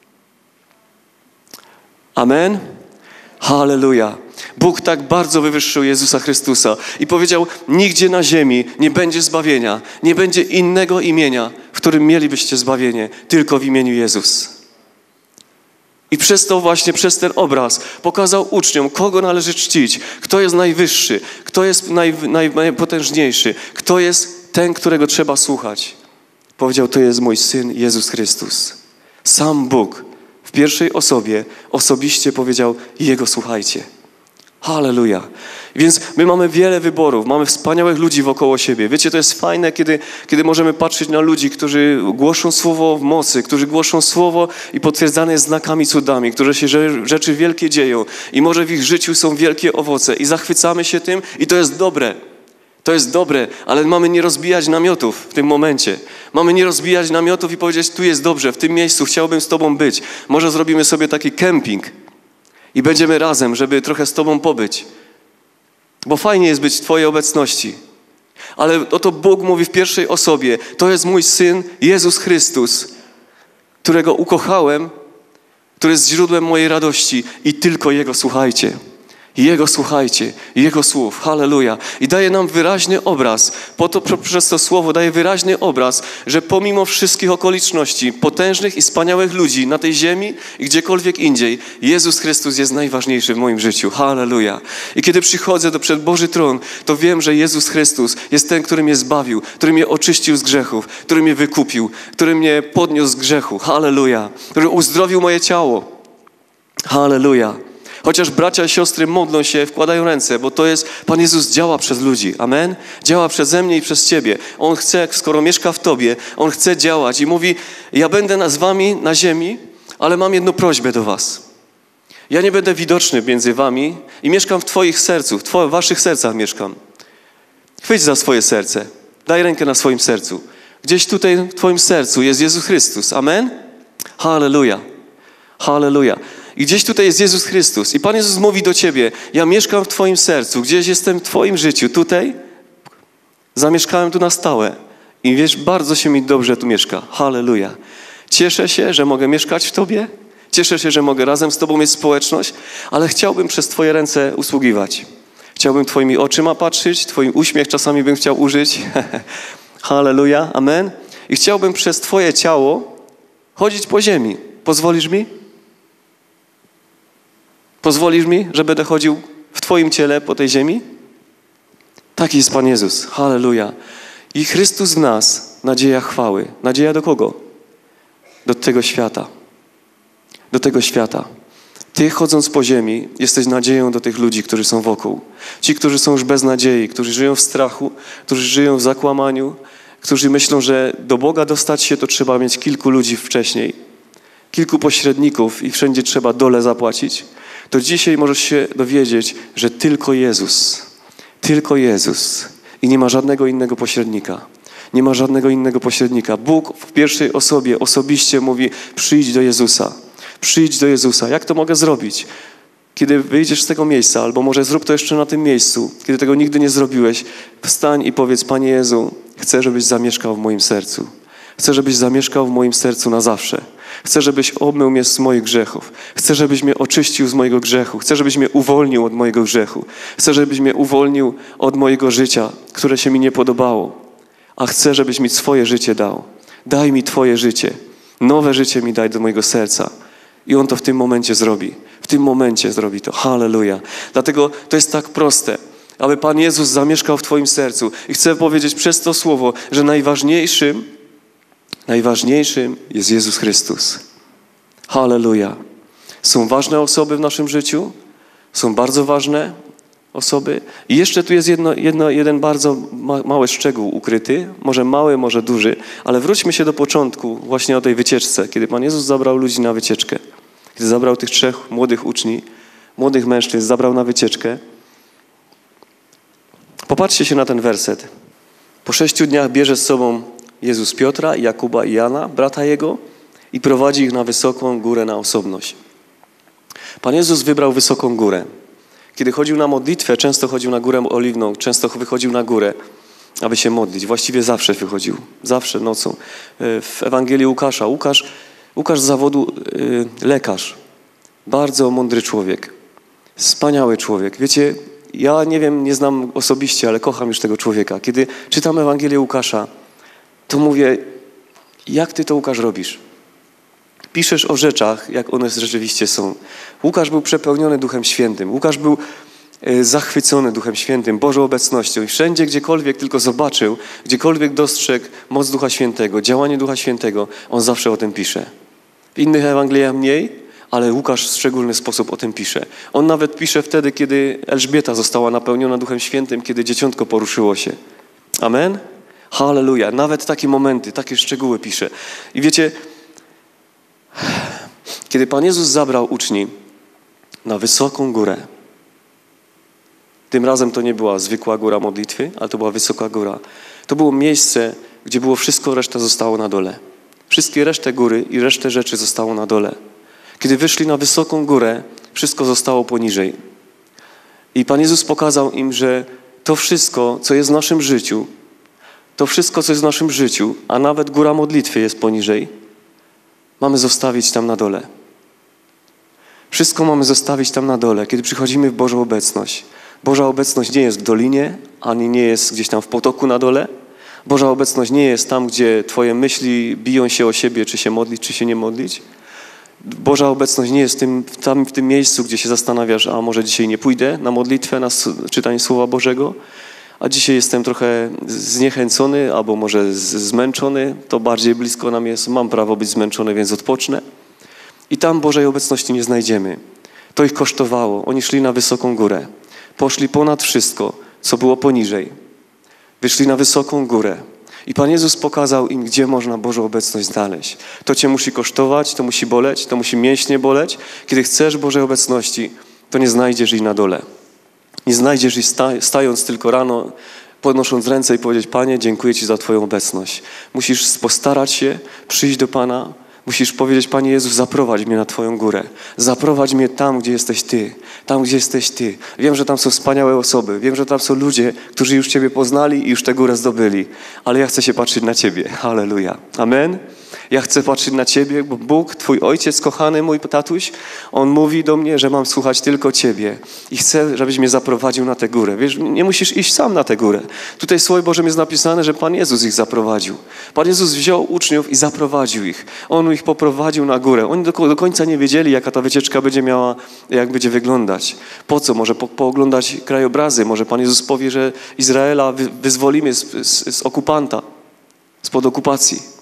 Amen. Halleluja. Bóg tak bardzo wywyższył Jezusa Chrystusa i powiedział, nigdzie na ziemi nie będzie zbawienia, nie będzie innego imienia, w którym mielibyście zbawienie, tylko w imieniu Jezus. I przez to właśnie, przez ten obraz pokazał uczniom, kogo należy czcić, kto jest najwyższy, kto jest najpotężniejszy, kto jest ten, którego trzeba słuchać. Powiedział, to jest mój Syn Jezus Chrystus. Sam Bóg w pierwszej osobie osobiście powiedział: Jego słuchajcie. Halleluja. Więc my mamy wiele wyborów, mamy wspaniałych ludzi wokoło siebie. Wiecie, to jest fajne, kiedy możemy patrzeć na ludzi, którzy głoszą słowo w mocy, którzy głoszą słowo i potwierdzane jest znakami, cudami, które się rzeczy wielkie dzieją i może w ich życiu są wielkie owoce i zachwycamy się tym i to jest dobre. To jest dobre, ale mamy nie rozbijać namiotów w tym momencie. Mamy nie rozbijać namiotów i powiedzieć: tu jest dobrze, w tym miejscu chciałbym z Tobą być. Może zrobimy sobie taki kemping i będziemy razem, żeby trochę z Tobą pobyć. Bo fajnie jest być w Twojej obecności. Ale oto Bóg mówi w pierwszej osobie: to jest mój Syn, Jezus Chrystus, którego ukochałem, który jest źródłem mojej radości i tylko Jego słuchajcie. Jego słuchajcie, Jego słów. Halleluja. I daje nam wyraźny obraz, przez to słowo daje wyraźny obraz, że pomimo wszystkich okoliczności, potężnych i wspaniałych ludzi na tej ziemi i gdziekolwiek indziej, Jezus Chrystus jest najważniejszy w moim życiu. Halleluja. I kiedy przychodzę przed Boży tron, to wiem, że Jezus Chrystus jest ten, który mnie zbawił, który mnie oczyścił z grzechów, który mnie wykupił, który mnie podniósł z grzechu. Halleluja. Który uzdrowił moje ciało. Halleluja. Chociaż bracia i siostry modlą się, wkładają ręce, bo to jest, Pan Jezus działa przez ludzi. Amen? Działa przeze mnie i przez Ciebie. On chce, skoro mieszka w Tobie, On chce działać i mówi: ja będę z Wami na ziemi, ale mam jedną prośbę do Was. Ja nie będę widoczny między Wami i mieszkam w Twoich sercu, w Waszych sercach mieszkam. Chwyć za swoje serce. Daj rękę na swoim sercu. Gdzieś tutaj w Twoim sercu jest Jezus Chrystus. Amen? Halleluja. Halleluja. I gdzieś tutaj jest Jezus Chrystus. I Pan Jezus mówi do ciebie: ja mieszkam w Twoim sercu, gdzieś jestem w Twoim życiu. Tutaj zamieszkałem tu na stałe. I wiesz, bardzo się mi dobrze tu mieszka. Halleluja. Cieszę się, że mogę mieszkać w Tobie. Cieszę się, że mogę razem z Tobą mieć społeczność, ale chciałbym przez Twoje ręce usługiwać. Chciałbym Twoimi oczyma patrzeć, Twój uśmiech czasami bym chciał użyć. Halleluja. Amen. I chciałbym przez Twoje ciało chodzić po ziemi. Pozwolisz mi? Pozwolisz mi, że będę chodził w Twoim ciele po tej ziemi? Taki jest Pan Jezus. Halleluja. I Chrystus w nas, nadzieja chwały. Nadzieja do kogo? Do tego świata. Do tego świata. Ty, chodząc po ziemi, jesteś nadzieją do tych ludzi, którzy są wokół. Ci, którzy są już bez nadziei, którzy żyją w strachu, którzy żyją w zakłamaniu, którzy myślą, że do Boga dostać się, to trzeba mieć kilku ludzi wcześniej. Kilku pośredników i wszędzie trzeba dole zapłacić. To dzisiaj możesz się dowiedzieć, że tylko Jezus i nie ma żadnego innego pośrednika. Nie ma żadnego innego pośrednika. Bóg w pierwszej osobie osobiście mówi: przyjdź do Jezusa. Przyjdź do Jezusa. Jak to mogę zrobić? Kiedy wyjdziesz z tego miejsca, albo może zrób to jeszcze na tym miejscu, kiedy tego nigdy nie zrobiłeś, wstań i powiedz: Panie Jezu, chcę, żebyś zamieszkał w moim sercu. Chcę, żebyś zamieszkał w moim sercu na zawsze. Chcę, żebyś obmył mnie z moich grzechów. Chcę, żebyś mnie oczyścił z mojego grzechu. Chcę, żebyś mnie uwolnił od mojego grzechu. Chcę, żebyś mnie uwolnił od mojego życia, które się mi nie podobało. A chcę, żebyś mi swoje życie dał. Daj mi Twoje życie. Nowe życie mi daj do mojego serca. I On to w tym momencie zrobi. W tym momencie zrobi to. Halleluja. Dlatego to jest tak proste, aby Pan Jezus zamieszkał w Twoim sercu. I chcę powiedzieć przez to słowo, że najważniejszym jest Jezus Chrystus. Halleluja. Są ważne osoby w naszym życiu. Są bardzo ważne osoby. I jeszcze tu jest jeden bardzo mały szczegół ukryty. Może mały, może duży. Ale wróćmy się do początku, właśnie o tej wycieczce. Kiedy Pan Jezus zabrał ludzi na wycieczkę. Kiedy zabrał tych 3 młodych uczniów, młodych mężczyzn, zabrał na wycieczkę. Popatrzcie się na ten werset. Po 6 dniach bierze z sobą Jezus Piotra, Jakuba i Jana, brata Jego, i prowadzi ich na wysoką górę na osobność. Pan Jezus wybrał wysoką górę. Kiedy chodził na modlitwę, często chodził na Górę Oliwną, często wychodził na górę, aby się modlić. Właściwie zawsze wychodził, zawsze nocą. W Ewangelii Łukasza. Łukasz z zawodu lekarz. Bardzo mądry człowiek. Wspaniały człowiek. Wiecie, ja nie wiem, nie znam osobiście, ale kocham już tego człowieka. Kiedy czytam Ewangelię Łukasza, to mówię: jak Ty to, Łukasz, robisz? Piszesz o rzeczach, jak one rzeczywiście są. Łukasz był przepełniony Duchem Świętym. Łukasz był zachwycony Duchem Świętym, Bożą obecnością. I wszędzie, gdziekolwiek tylko zobaczył, gdziekolwiek dostrzegł moc Ducha Świętego, działanie Ducha Świętego, on zawsze o tym pisze. W innych Ewangeliach mniej, ale Łukasz w szczególny sposób o tym pisze. On nawet pisze wtedy, kiedy Elżbieta została napełniona Duchem Świętym, kiedy dzieciątko poruszyło się. Amen? Halleluja. Nawet takie momenty, takie szczegóły pisze. I wiecie, kiedy Pan Jezus zabrał uczni na wysoką górę, tym razem to nie była zwykła góra modlitwy, ale to była wysoka góra. To było miejsce, gdzie było wszystko, reszta zostało na dole. Wszystkie resztę góry i resztę rzeczy zostało na dole. Kiedy wyszli na wysoką górę, wszystko zostało poniżej. I Pan Jezus pokazał im, że to wszystko, co jest w naszym życiu, a nawet góra modlitwy jest poniżej, mamy zostawić tam na dole. Wszystko mamy zostawić tam na dole, kiedy przychodzimy w Bożą obecność. Boża obecność nie jest w dolinie, ani nie jest gdzieś tam w potoku na dole. Boża obecność nie jest tam, gdzie twoje myśli biją się o siebie, czy się modlić, czy się nie modlić. Boża obecność nie jest w tym miejscu, gdzie się zastanawiasz, a może dzisiaj nie pójdę na modlitwę, na czytanie Słowa Bożego, a dzisiaj jestem trochę zniechęcony, albo może zmęczony, to bardziej blisko nam jest, mam prawo być zmęczony, więc odpocznę. I tam Bożej obecności nie znajdziemy. To ich kosztowało. Oni szli na wysoką górę. Poszli ponad wszystko, co było poniżej. Wyszli na wysoką górę. I Pan Jezus pokazał im, gdzie można Bożą obecność znaleźć. To cię musi kosztować, to musi boleć, to musi mięśnie boleć. Kiedy chcesz Bożej obecności, to nie znajdziesz jej na dole. Nie znajdziesz jej stając tylko rano, podnosząc ręce i powiedzieć: Panie, dziękuję Ci za Twoją obecność. Musisz postarać się, przyjść do Pana. Musisz powiedzieć: Panie Jezus, zaprowadź mnie na Twoją górę. Zaprowadź mnie tam, gdzie jesteś Ty. Tam, gdzie jesteś Ty. Wiem, że tam są wspaniałe osoby. Wiem, że tam są ludzie, którzy już Ciebie poznali i już tę górę zdobyli. Ale ja chcę się patrzeć na Ciebie. Halleluja. Amen. Ja chcę patrzeć na Ciebie, bo Bóg, Twój Ojciec kochany, mój tatuś, On mówi do mnie, że mam słuchać tylko Ciebie. I chcę, żebyś mnie zaprowadził na tę górę. Wiesz, nie musisz iść sam na tę górę. Tutaj w Słowie Bożym jest napisane, że Pan Jezus ich zaprowadził. Pan Jezus wziął uczniów i zaprowadził ich. On ich poprowadził na górę. Oni do końca nie wiedzieli, jaka ta wycieczka będzie miała, jak będzie wyglądać. Po co? Może pooglądać krajobrazy. Może Pan Jezus powie, że Izraela wyzwolimy z okupanta, spod okupacji.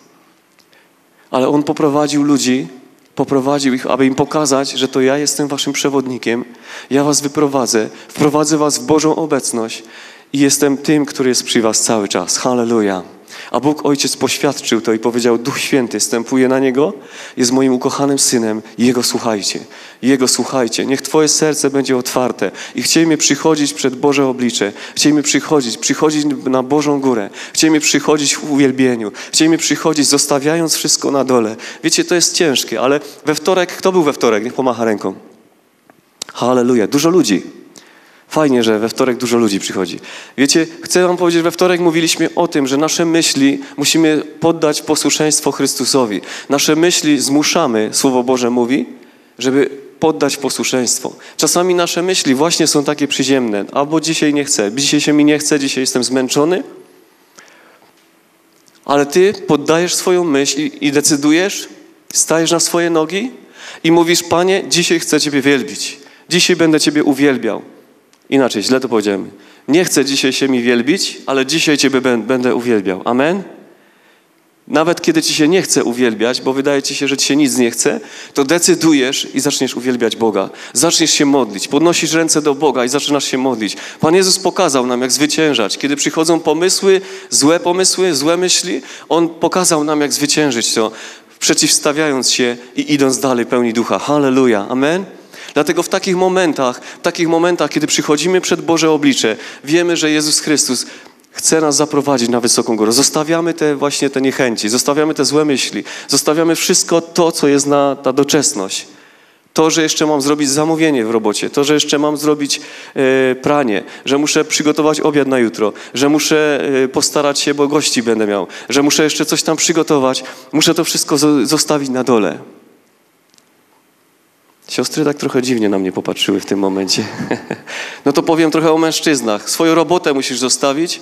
Ale On poprowadził ludzi, poprowadził ich, aby im pokazać, że to ja jestem waszym przewodnikiem, ja was wyprowadzę, wprowadzę was w Bożą obecność i jestem tym, który jest przy was cały czas. Halleluja. A Bóg Ojciec poświadczył to i powiedział: Duch Święty stępuje na Niego, jest moim ukochanym Synem i Jego słuchajcie. Jego słuchajcie. Niech Twoje serce będzie otwarte i chciejmy przychodzić przed Boże oblicze. Chciejmy przychodzić na Bożą górę. Chciejmy przychodzić w uwielbieniu. Chciejmy przychodzić, zostawiając wszystko na dole. Wiecie, to jest ciężkie, ale we wtorek, kto był we wtorek? Niech pomacha ręką. Halleluja. Dużo ludzi. Fajnie, że we wtorek dużo ludzi przychodzi. Wiecie, chcę wam powiedzieć, że we wtorek mówiliśmy o tym, że nasze myśli musimy poddać posłuszeństwo Chrystusowi. Nasze myśli zmuszamy, Słowo Boże mówi, żeby poddać posłuszeństwo. Czasami nasze myśli właśnie są takie przyziemne. Albo dzisiaj nie chcę, dzisiaj się mi nie chce, dzisiaj jestem zmęczony. Ale ty poddajesz swoją myśl i decydujesz, stajesz na swoje nogi i mówisz: Panie, dzisiaj chcę Ciebie wielbić. Dzisiaj będę Ciebie uwielbiał. Inaczej, źle to powiedziałem. Nie chcę dzisiaj się mi wielbić, ale dzisiaj Ciebie będę uwielbiał. Amen? Nawet kiedy Ci się nie chce uwielbiać, bo wydaje Ci się, że Ci się nic nie chce, to decydujesz i zaczniesz uwielbiać Boga. Zaczniesz się modlić, podnosisz ręce do Boga i zaczynasz się modlić. Pan Jezus pokazał nam, jak zwyciężać. Kiedy przychodzą pomysły, złe myśli, On pokazał nam, jak zwyciężyć to, przeciwstawiając się i idąc dalej pełni Ducha. Halleluja. Amen? Dlatego w takich momentach, kiedy przychodzimy przed Boże oblicze, wiemy, że Jezus Chrystus chce nas zaprowadzić na wysoką górę. Zostawiamy te niechęci, zostawiamy te złe myśli, zostawiamy wszystko to, co jest na ta doczesność. To, że jeszcze mam zrobić zamówienie w robocie, to, że jeszcze mam zrobić pranie, że muszę przygotować obiad na jutro, że muszę postarać się, bo gości będę miał, że muszę jeszcze coś tam przygotować, muszę to wszystko zostawić na dole. Siostry tak trochę dziwnie na mnie popatrzyły w tym momencie. No to powiem trochę o mężczyznach. Swoją robotę musisz zostawić.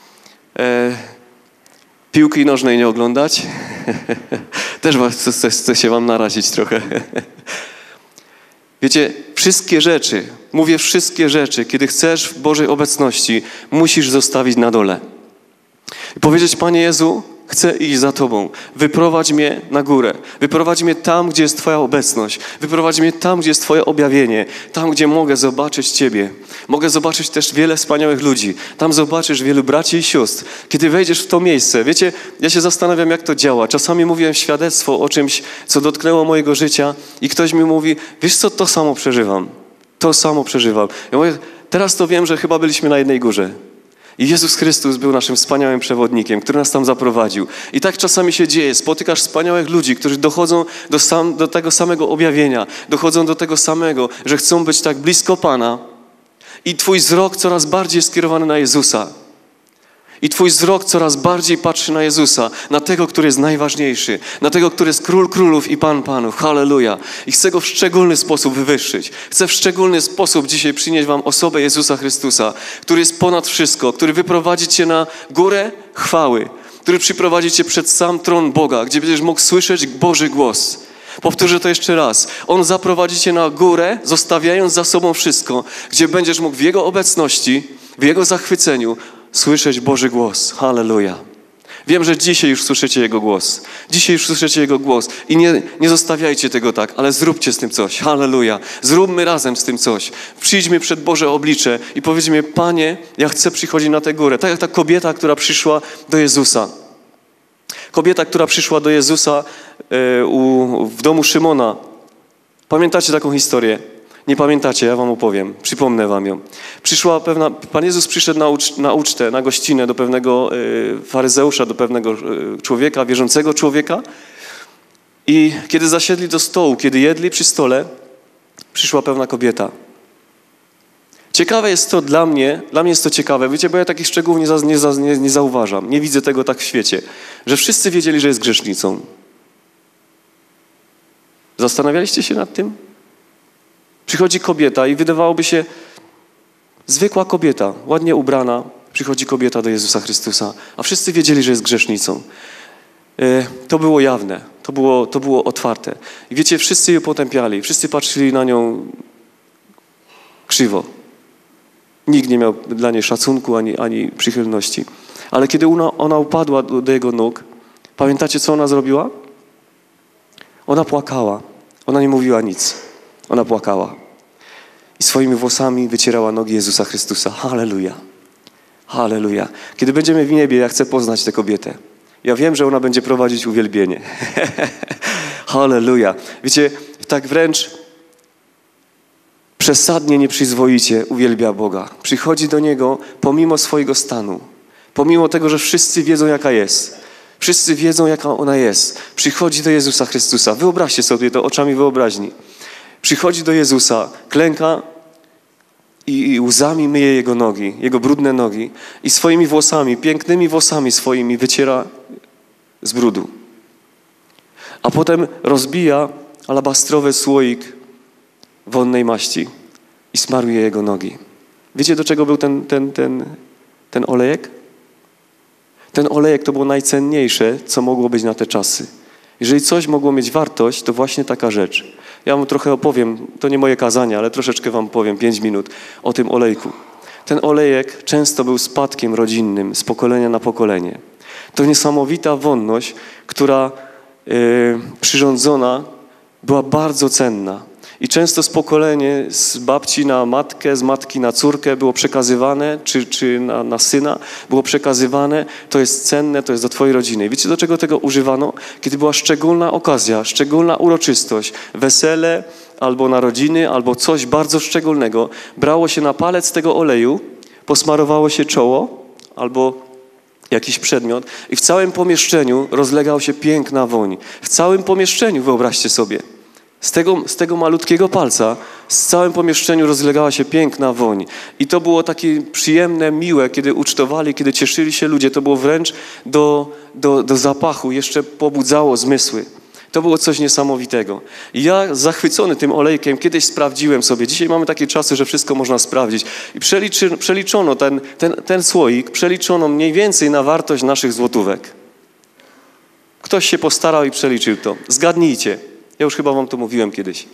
Piłki nożnej nie oglądać. Też chcę się wam narazić trochę. Wiecie, wszystkie rzeczy, kiedy chcesz w Bożej obecności, musisz zostawić na dole. I powiedzieć: Panie Jezu, chcę iść za Tobą. Wyprowadź mnie na górę. Wyprowadź mnie tam, gdzie jest Twoja obecność. Wyprowadź mnie tam, gdzie jest Twoje objawienie. Tam, gdzie mogę zobaczyć Ciebie. Mogę zobaczyć też wiele wspaniałych ludzi. Tam zobaczysz wielu braci i sióstr. Kiedy wejdziesz w to miejsce, wiecie, ja się zastanawiam, jak to działa. Czasami mówiłem świadectwo o czymś, co dotknęło mojego życia i ktoś mi mówi, wiesz co, to samo przeżywam. To samo przeżywam. Ja mówię, teraz to wiem, że chyba byliśmy na jednej górze. I Jezus Chrystus był naszym wspaniałym przewodnikiem, który nas tam zaprowadził. I tak czasami się dzieje. Spotykasz wspaniałych ludzi, którzy dochodzą do tego samego objawienia. Dochodzą do tego samego, że chcą być tak blisko Pana. I Twój wzrok coraz bardziej jest skierowany na Jezusa. I Twój wzrok coraz bardziej patrzy na Jezusa, na tego, który jest najważniejszy, na tego, który jest Król Królów i Pan Panów. Halleluja. I chcę Go w szczególny sposób wywyższyć. Chcę w szczególny sposób dzisiaj przynieść Wam osobę Jezusa Chrystusa, który jest ponad wszystko, który wyprowadzi Cię na górę chwały, który przyprowadzi Cię przed sam tron Boga, gdzie będziesz mógł słyszeć Boży głos. Powtórzę to jeszcze raz. On zaprowadzi Cię na górę, zostawiając za sobą wszystko, gdzie będziesz mógł w Jego obecności, w Jego zachwyceniu słyszeć Boży głos. Halleluja. Wiem, że dzisiaj już słyszycie Jego głos. Dzisiaj już słyszycie Jego głos. I nie zostawiajcie tego tak, ale zróbcie z tym coś. Halleluja. Zróbmy razem z tym coś. Przyjdźmy przed Boże oblicze i powiedzmy, Panie, ja chcę przychodzić na tę górę. Tak jak ta kobieta, która przyszła do Jezusa. Kobieta, która przyszła do Jezusa w domu Szymona. Pamiętacie taką historię? Nie pamiętacie, ja wam opowiem, przypomnę wam ją. Pan Jezus przyszedł na ucztę, na gościnę do pewnego faryzeusza, do pewnego człowieka, wierzącego człowieka. I kiedy zasiedli do stołu, kiedy jedli przy stole, przyszła pewna kobieta. Ciekawe jest to dla mnie jest to ciekawe, wiecie, bo ja takich szczegółów nie zauważam, nie widzę tego tak w świecie, że wszyscy wiedzieli, że jest grzesznicą. Zastanawialiście się nad tym? Przychodzi kobieta i wydawałoby się, zwykła kobieta, ładnie ubrana, przychodzi kobieta do Jezusa Chrystusa, a wszyscy wiedzieli, że jest grzesznicą. To było jawne, to było otwarte. I wiecie, wszyscy ją potępiali, wszyscy patrzyli na nią krzywo. Nikt nie miał dla niej szacunku ani przychylności. Ale kiedy ona upadła do jego nóg, pamiętacie, co ona zrobiła? Ona płakała. Ona nie mówiła nic. Ona płakała. I swoimi włosami wycierała nogi Jezusa Chrystusa. Halleluja. Halleluja. Kiedy będziemy w niebie, ja chcę poznać tę kobietę. Ja wiem, że ona będzie prowadzić uwielbienie. Halleluja. Wiecie, tak wręcz przesadnie, nieprzyzwoicie uwielbia Boga. Przychodzi do Niego pomimo swojego stanu. Pomimo tego, że wszyscy wiedzą, jaka jest. Wszyscy wiedzą, jaka ona jest. Przychodzi do Jezusa Chrystusa. Wyobraźcie sobie to oczami wyobraźni. Przychodzi do Jezusa, klęka i łzami myje Jego nogi, Jego brudne nogi i swoimi włosami, pięknymi włosami swoimi wyciera z brudu. A potem rozbija alabastrowy słoik wonnej maści i smaruje Jego nogi. Wiecie, do czego był ten olejek? Ten olejek to było najcenniejsze, co mogło być na te czasy. Jeżeli coś mogło mieć wartość, to właśnie taka rzecz. Ja wam trochę opowiem, to nie moje kazanie, ale troszeczkę wam powiem, 5 minut o tym olejku. Ten olejek często był spadkiem rodzinnym z pokolenia na pokolenie. To niesamowita wonność, która przyrządzona była bardzo cenna. I często z pokolenia, z babci na matkę, z matki na córkę było przekazywane, czy na syna było przekazywane. To jest cenne, to jest do twojej rodziny. I wiecie, do czego tego używano? Kiedy była szczególna okazja, szczególna uroczystość, wesele, albo narodziny, albo coś bardzo szczególnego, brało się na palec tego oleju, posmarowało się czoło, albo jakiś przedmiot i w całym pomieszczeniu rozlegała się piękna woń. W całym pomieszczeniu, wyobraźcie sobie. Z tego malutkiego palca z całym pomieszczeniu rozlegała się piękna woń. I to było takie przyjemne, miłe, kiedy ucztowali, kiedy cieszyli się ludzie. To było wręcz do zapachu, jeszcze pobudzało zmysły. To było coś niesamowitego. I ja zachwycony tym olejkiem kiedyś sprawdziłem sobie. Dzisiaj mamy takie czasy, że wszystko można sprawdzić. I przeliczono ten słoik, przeliczono mniej więcej na wartość naszych złotówek. Ktoś się postarał i przeliczył to. Zgadnijcie. Ja już chyba wam to mówiłem kiedyś.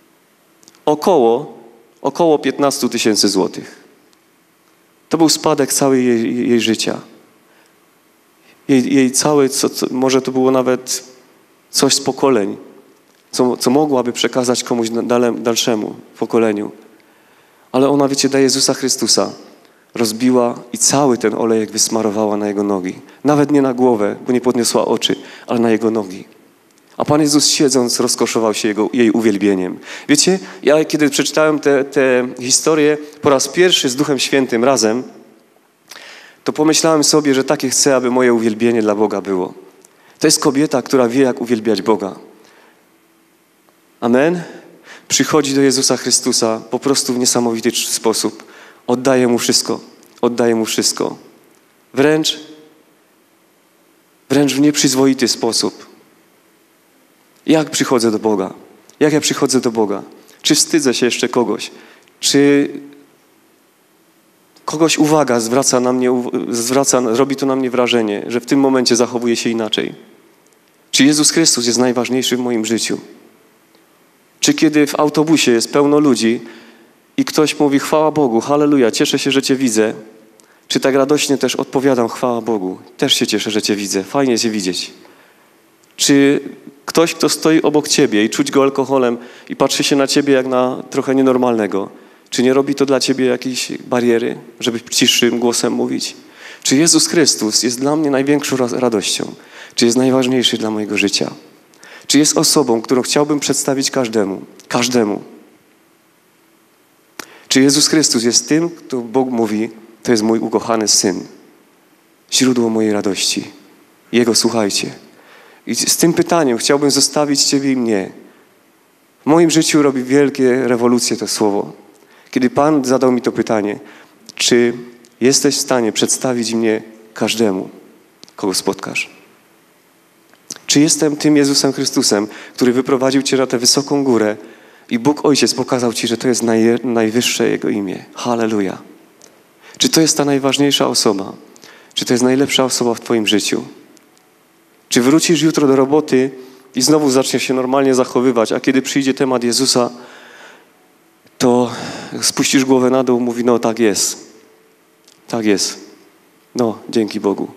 Około 15 000 złotych. To był spadek całej jej życia. Jej całe, może to było nawet coś z pokoleń, co mogłaby przekazać komuś dalszemu pokoleniu. Ale ona, wiecie, daje Jezusa Chrystusa. Rozbiła i cały ten olejek wysmarowała na Jego nogi. Nawet nie na głowę, bo nie podniosła oczy, ale na Jego nogi. A Pan Jezus siedząc rozkoszował się jej uwielbieniem. Wiecie, ja kiedy przeczytałem tę historię po raz pierwszy z Duchem Świętym razem, to pomyślałem sobie, że takie chcę, aby moje uwielbienie dla Boga było. To jest kobieta, która wie, jak uwielbiać Boga. Amen? Przychodzi do Jezusa Chrystusa po prostu w niesamowity sposób. Oddaje Mu wszystko. Oddaje Mu wszystko. Wręcz w nieprzyzwoity sposób. Jak przychodzę do Boga? Jak ja przychodzę do Boga? Czy wstydzę się jeszcze kogoś? Czy kogoś uwaga robi to na mnie wrażenie, że w tym momencie zachowuję się inaczej? Czy Jezus Chrystus jest najważniejszy w moim życiu? Czy kiedy w autobusie jest pełno ludzi i ktoś mówi chwała Bogu, halleluja, cieszę się, że Cię widzę, czy tak radośnie też odpowiadam chwała Bogu, też się cieszę, że Cię widzę, fajnie Cię widzieć. Czy ktoś, kto stoi obok Ciebie i czuć go alkoholem i patrzy się na Ciebie jak na trochę nienormalnego, czy nie robi to dla Ciebie jakiejś bariery, żeby ciszym głosem mówić? Czy Jezus Chrystus jest dla mnie największą radością? Czy jest najważniejszy dla mojego życia? Czy jest osobą, którą chciałbym przedstawić każdemu? Każdemu. Czy Jezus Chrystus jest tym, kto Bóg mówi, to jest mój ukochany Syn, źródło mojej radości. Jego słuchajcie. I z tym pytaniem chciałbym zostawić Ciebie i mnie. W moim życiu robi wielkie rewolucje to słowo. Kiedy Pan zadał mi to pytanie, czy jesteś w stanie przedstawić mnie każdemu, kogo spotkasz? Czy jestem tym Jezusem Chrystusem, który wyprowadził Cię na tę wysoką górę i Bóg Ojciec pokazał Ci, że to jest najwyższe Jego imię. Halleluja. Czy to jest ta najważniejsza osoba? Czy to jest najlepsza osoba w Twoim życiu? Czy wrócisz jutro do roboty i znowu zaczniesz się normalnie zachowywać, a kiedy przyjdzie temat Jezusa, to spuścisz głowę na dół, mówi, no tak jest. Tak jest. No, dzięki Bogu.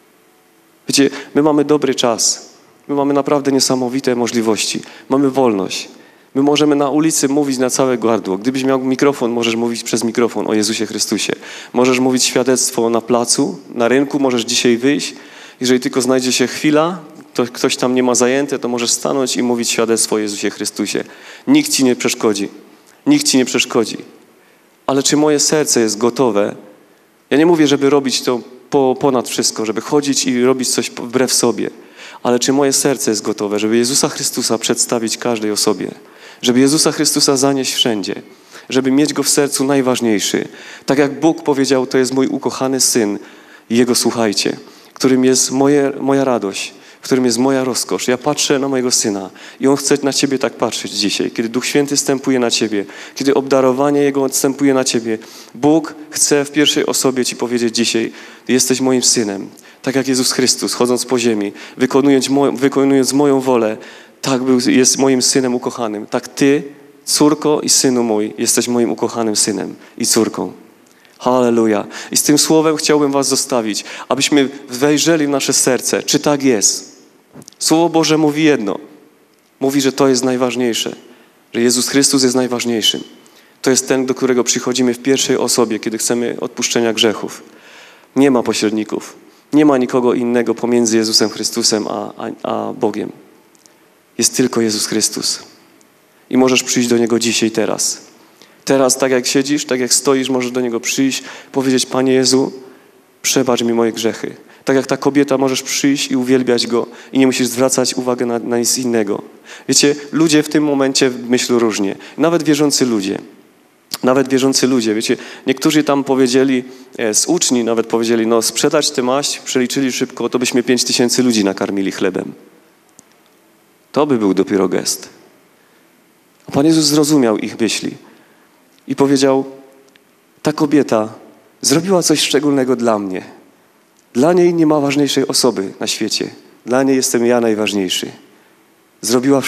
Wiecie, my mamy dobry czas. My mamy naprawdę niesamowite możliwości. Mamy wolność. My możemy na ulicy mówić na całe gardło. Gdybyś miał mikrofon, możesz mówić przez mikrofon o Jezusie Chrystusie. Możesz mówić świadectwo na placu, na rynku, możesz dzisiaj wyjść. Jeżeli tylko znajdzie się chwila, to ktoś tam nie ma zajęte, to możesz stanąć i mówić świadectwo o Jezusie Chrystusie. Nikt Ci nie przeszkodzi. Nikt Ci nie przeszkodzi. Ale czy moje serce jest gotowe? Ja nie mówię, żeby robić to ponad wszystko, żeby chodzić i robić coś wbrew sobie. Ale czy moje serce jest gotowe, żeby Jezusa Chrystusa przedstawić każdej osobie? Żeby Jezusa Chrystusa zanieść wszędzie. Żeby mieć Go w sercu najważniejszy. Tak jak Bóg powiedział, to jest mój ukochany Syn i Jego słuchajcie. Którym jest moja radość, w którym jest moja rozkosz. Ja patrzę na mojego Syna i On chce na Ciebie tak patrzeć dzisiaj. Kiedy Duch Święty stępuje na Ciebie, kiedy obdarowanie Jego stępuje na Ciebie, Bóg chce w pierwszej osobie Ci powiedzieć dzisiaj, Ty jesteś moim Synem. Tak jak Jezus Chrystus, chodząc po ziemi, wykonując moją wolę, tak jest moim Synem ukochanym. Tak Ty, córko i Synu mój, jesteś moim ukochanym Synem i córką. Halleluja. I z tym słowem chciałbym was zostawić, abyśmy wejrzeli w nasze serce, czy tak jest. Słowo Boże mówi jedno. Mówi, że to jest najważniejsze. Że Jezus Chrystus jest najważniejszym. To jest ten, do którego przychodzimy w pierwszej osobie, kiedy chcemy odpuszczenia grzechów. Nie ma pośredników. Nie ma nikogo innego pomiędzy Jezusem Chrystusem a Bogiem. Jest tylko Jezus Chrystus. I możesz przyjść do Niego dzisiaj, teraz. Teraz, tak jak siedzisz, tak jak stoisz, możesz do Niego przyjść, powiedzieć, Panie Jezu, przebacz mi moje grzechy. Tak jak ta kobieta możesz przyjść i uwielbiać Go i nie musisz zwracać uwagi na nic innego. Wiecie, ludzie w tym momencie myślą różnie. Nawet wierzący ludzie. Wiecie, niektórzy tam powiedzieli, z uczni nawet powiedzieli, no sprzedać tę maść, przeliczyli szybko, to byśmy 5000 ludzi nakarmili chlebem. To by był dopiero gest. A Pan Jezus zrozumiał ich myśli. I powiedział, ta kobieta zrobiła coś szczególnego dla mnie. Dla niej nie ma ważniejszej osoby na świecie. Dla niej jestem ja najważniejszy. Zrobiła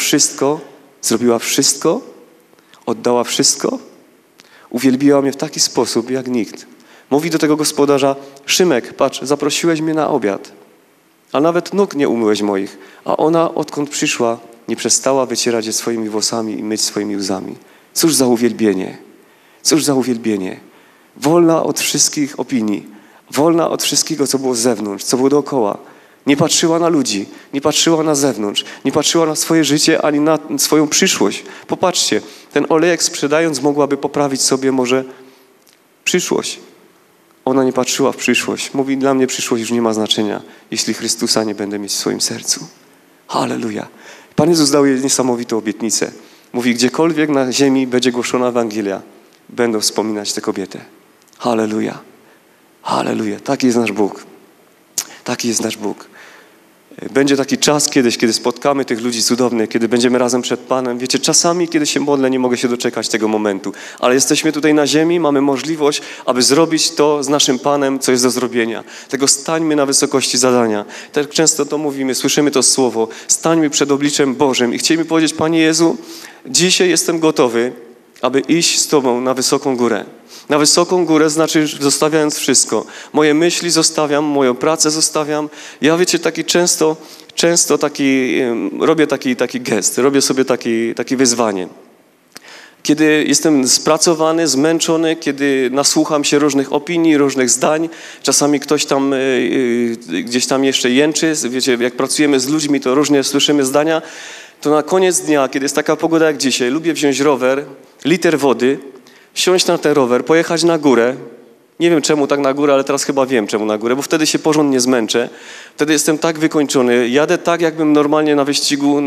wszystko, oddała wszystko, uwielbiła mnie w taki sposób jak nikt. Mówi do tego gospodarza, Szymek, patrz, zaprosiłeś mnie na obiad. a nawet nóg nie umyłeś moich. A ona, odkąd przyszła, nie przestała wycierać je swoimi włosami i myć swoimi łzami. Cóż za uwielbienie, cóż za uwielbienie. Wolna od wszystkich opinii, wolna od wszystkiego, co było z zewnątrz, co było dookoła. Nie patrzyła na ludzi, nie patrzyła na zewnątrz, nie patrzyła na swoje życie, ani na swoją przyszłość. Popatrzcie, ten olejek sprzedając mogłaby poprawić sobie może przyszłość. Ona nie patrzyła w przyszłość. Mówi, dla mnie przyszłość już nie ma znaczenia, jeśli Chrystusa nie będę mieć w swoim sercu. Halleluja. Pan Jezus dał jej niesamowitą obietnicę. Mówi, gdziekolwiek na ziemi będzie głoszona Ewangelia, będą wspominać tę kobietę. Halleluja. Halleluja. Taki jest nasz Bóg. Taki jest nasz Bóg. Będzie taki czas kiedyś, kiedy spotkamy tych ludzi cudownych, kiedy będziemy razem przed Panem. Wiecie, czasami, kiedy się modlę, nie mogę się doczekać tego momentu. Ale jesteśmy tutaj na ziemi, mamy możliwość, aby zrobić to z naszym Panem, co jest do zrobienia. Tego stańmy na wysokości zadania. Tak często to mówimy, słyszymy to słowo. Stańmy przed obliczem Bożym i chcielibyśmy powiedzieć, Panie Jezu, dzisiaj jestem gotowy, aby iść z Tobą na wysoką górę. Na wysoką górę znaczy zostawiając wszystko. Moje myśli zostawiam, moją pracę zostawiam. Ja wiecie, często robię taki gest, robię sobie takie wyzwanie. Kiedy jestem spracowany, zmęczony, kiedy nasłucham się różnych opinii, różnych zdań, czasami ktoś tam gdzieś tam jeszcze jęczy, wiecie, jak pracujemy z ludźmi, to różnie słyszymy zdania, to na koniec dnia, kiedy jest taka pogoda jak dzisiaj, lubię wziąć rower, liter wody, siąść na ten rower, pojechać na górę. Nie wiem czemu tak na górę, ale teraz chyba wiem czemu na górę, bo wtedy się porządnie zmęczę. Wtedy jestem tak wykończony. Jadę tak, jakbym normalnie na wyścigu,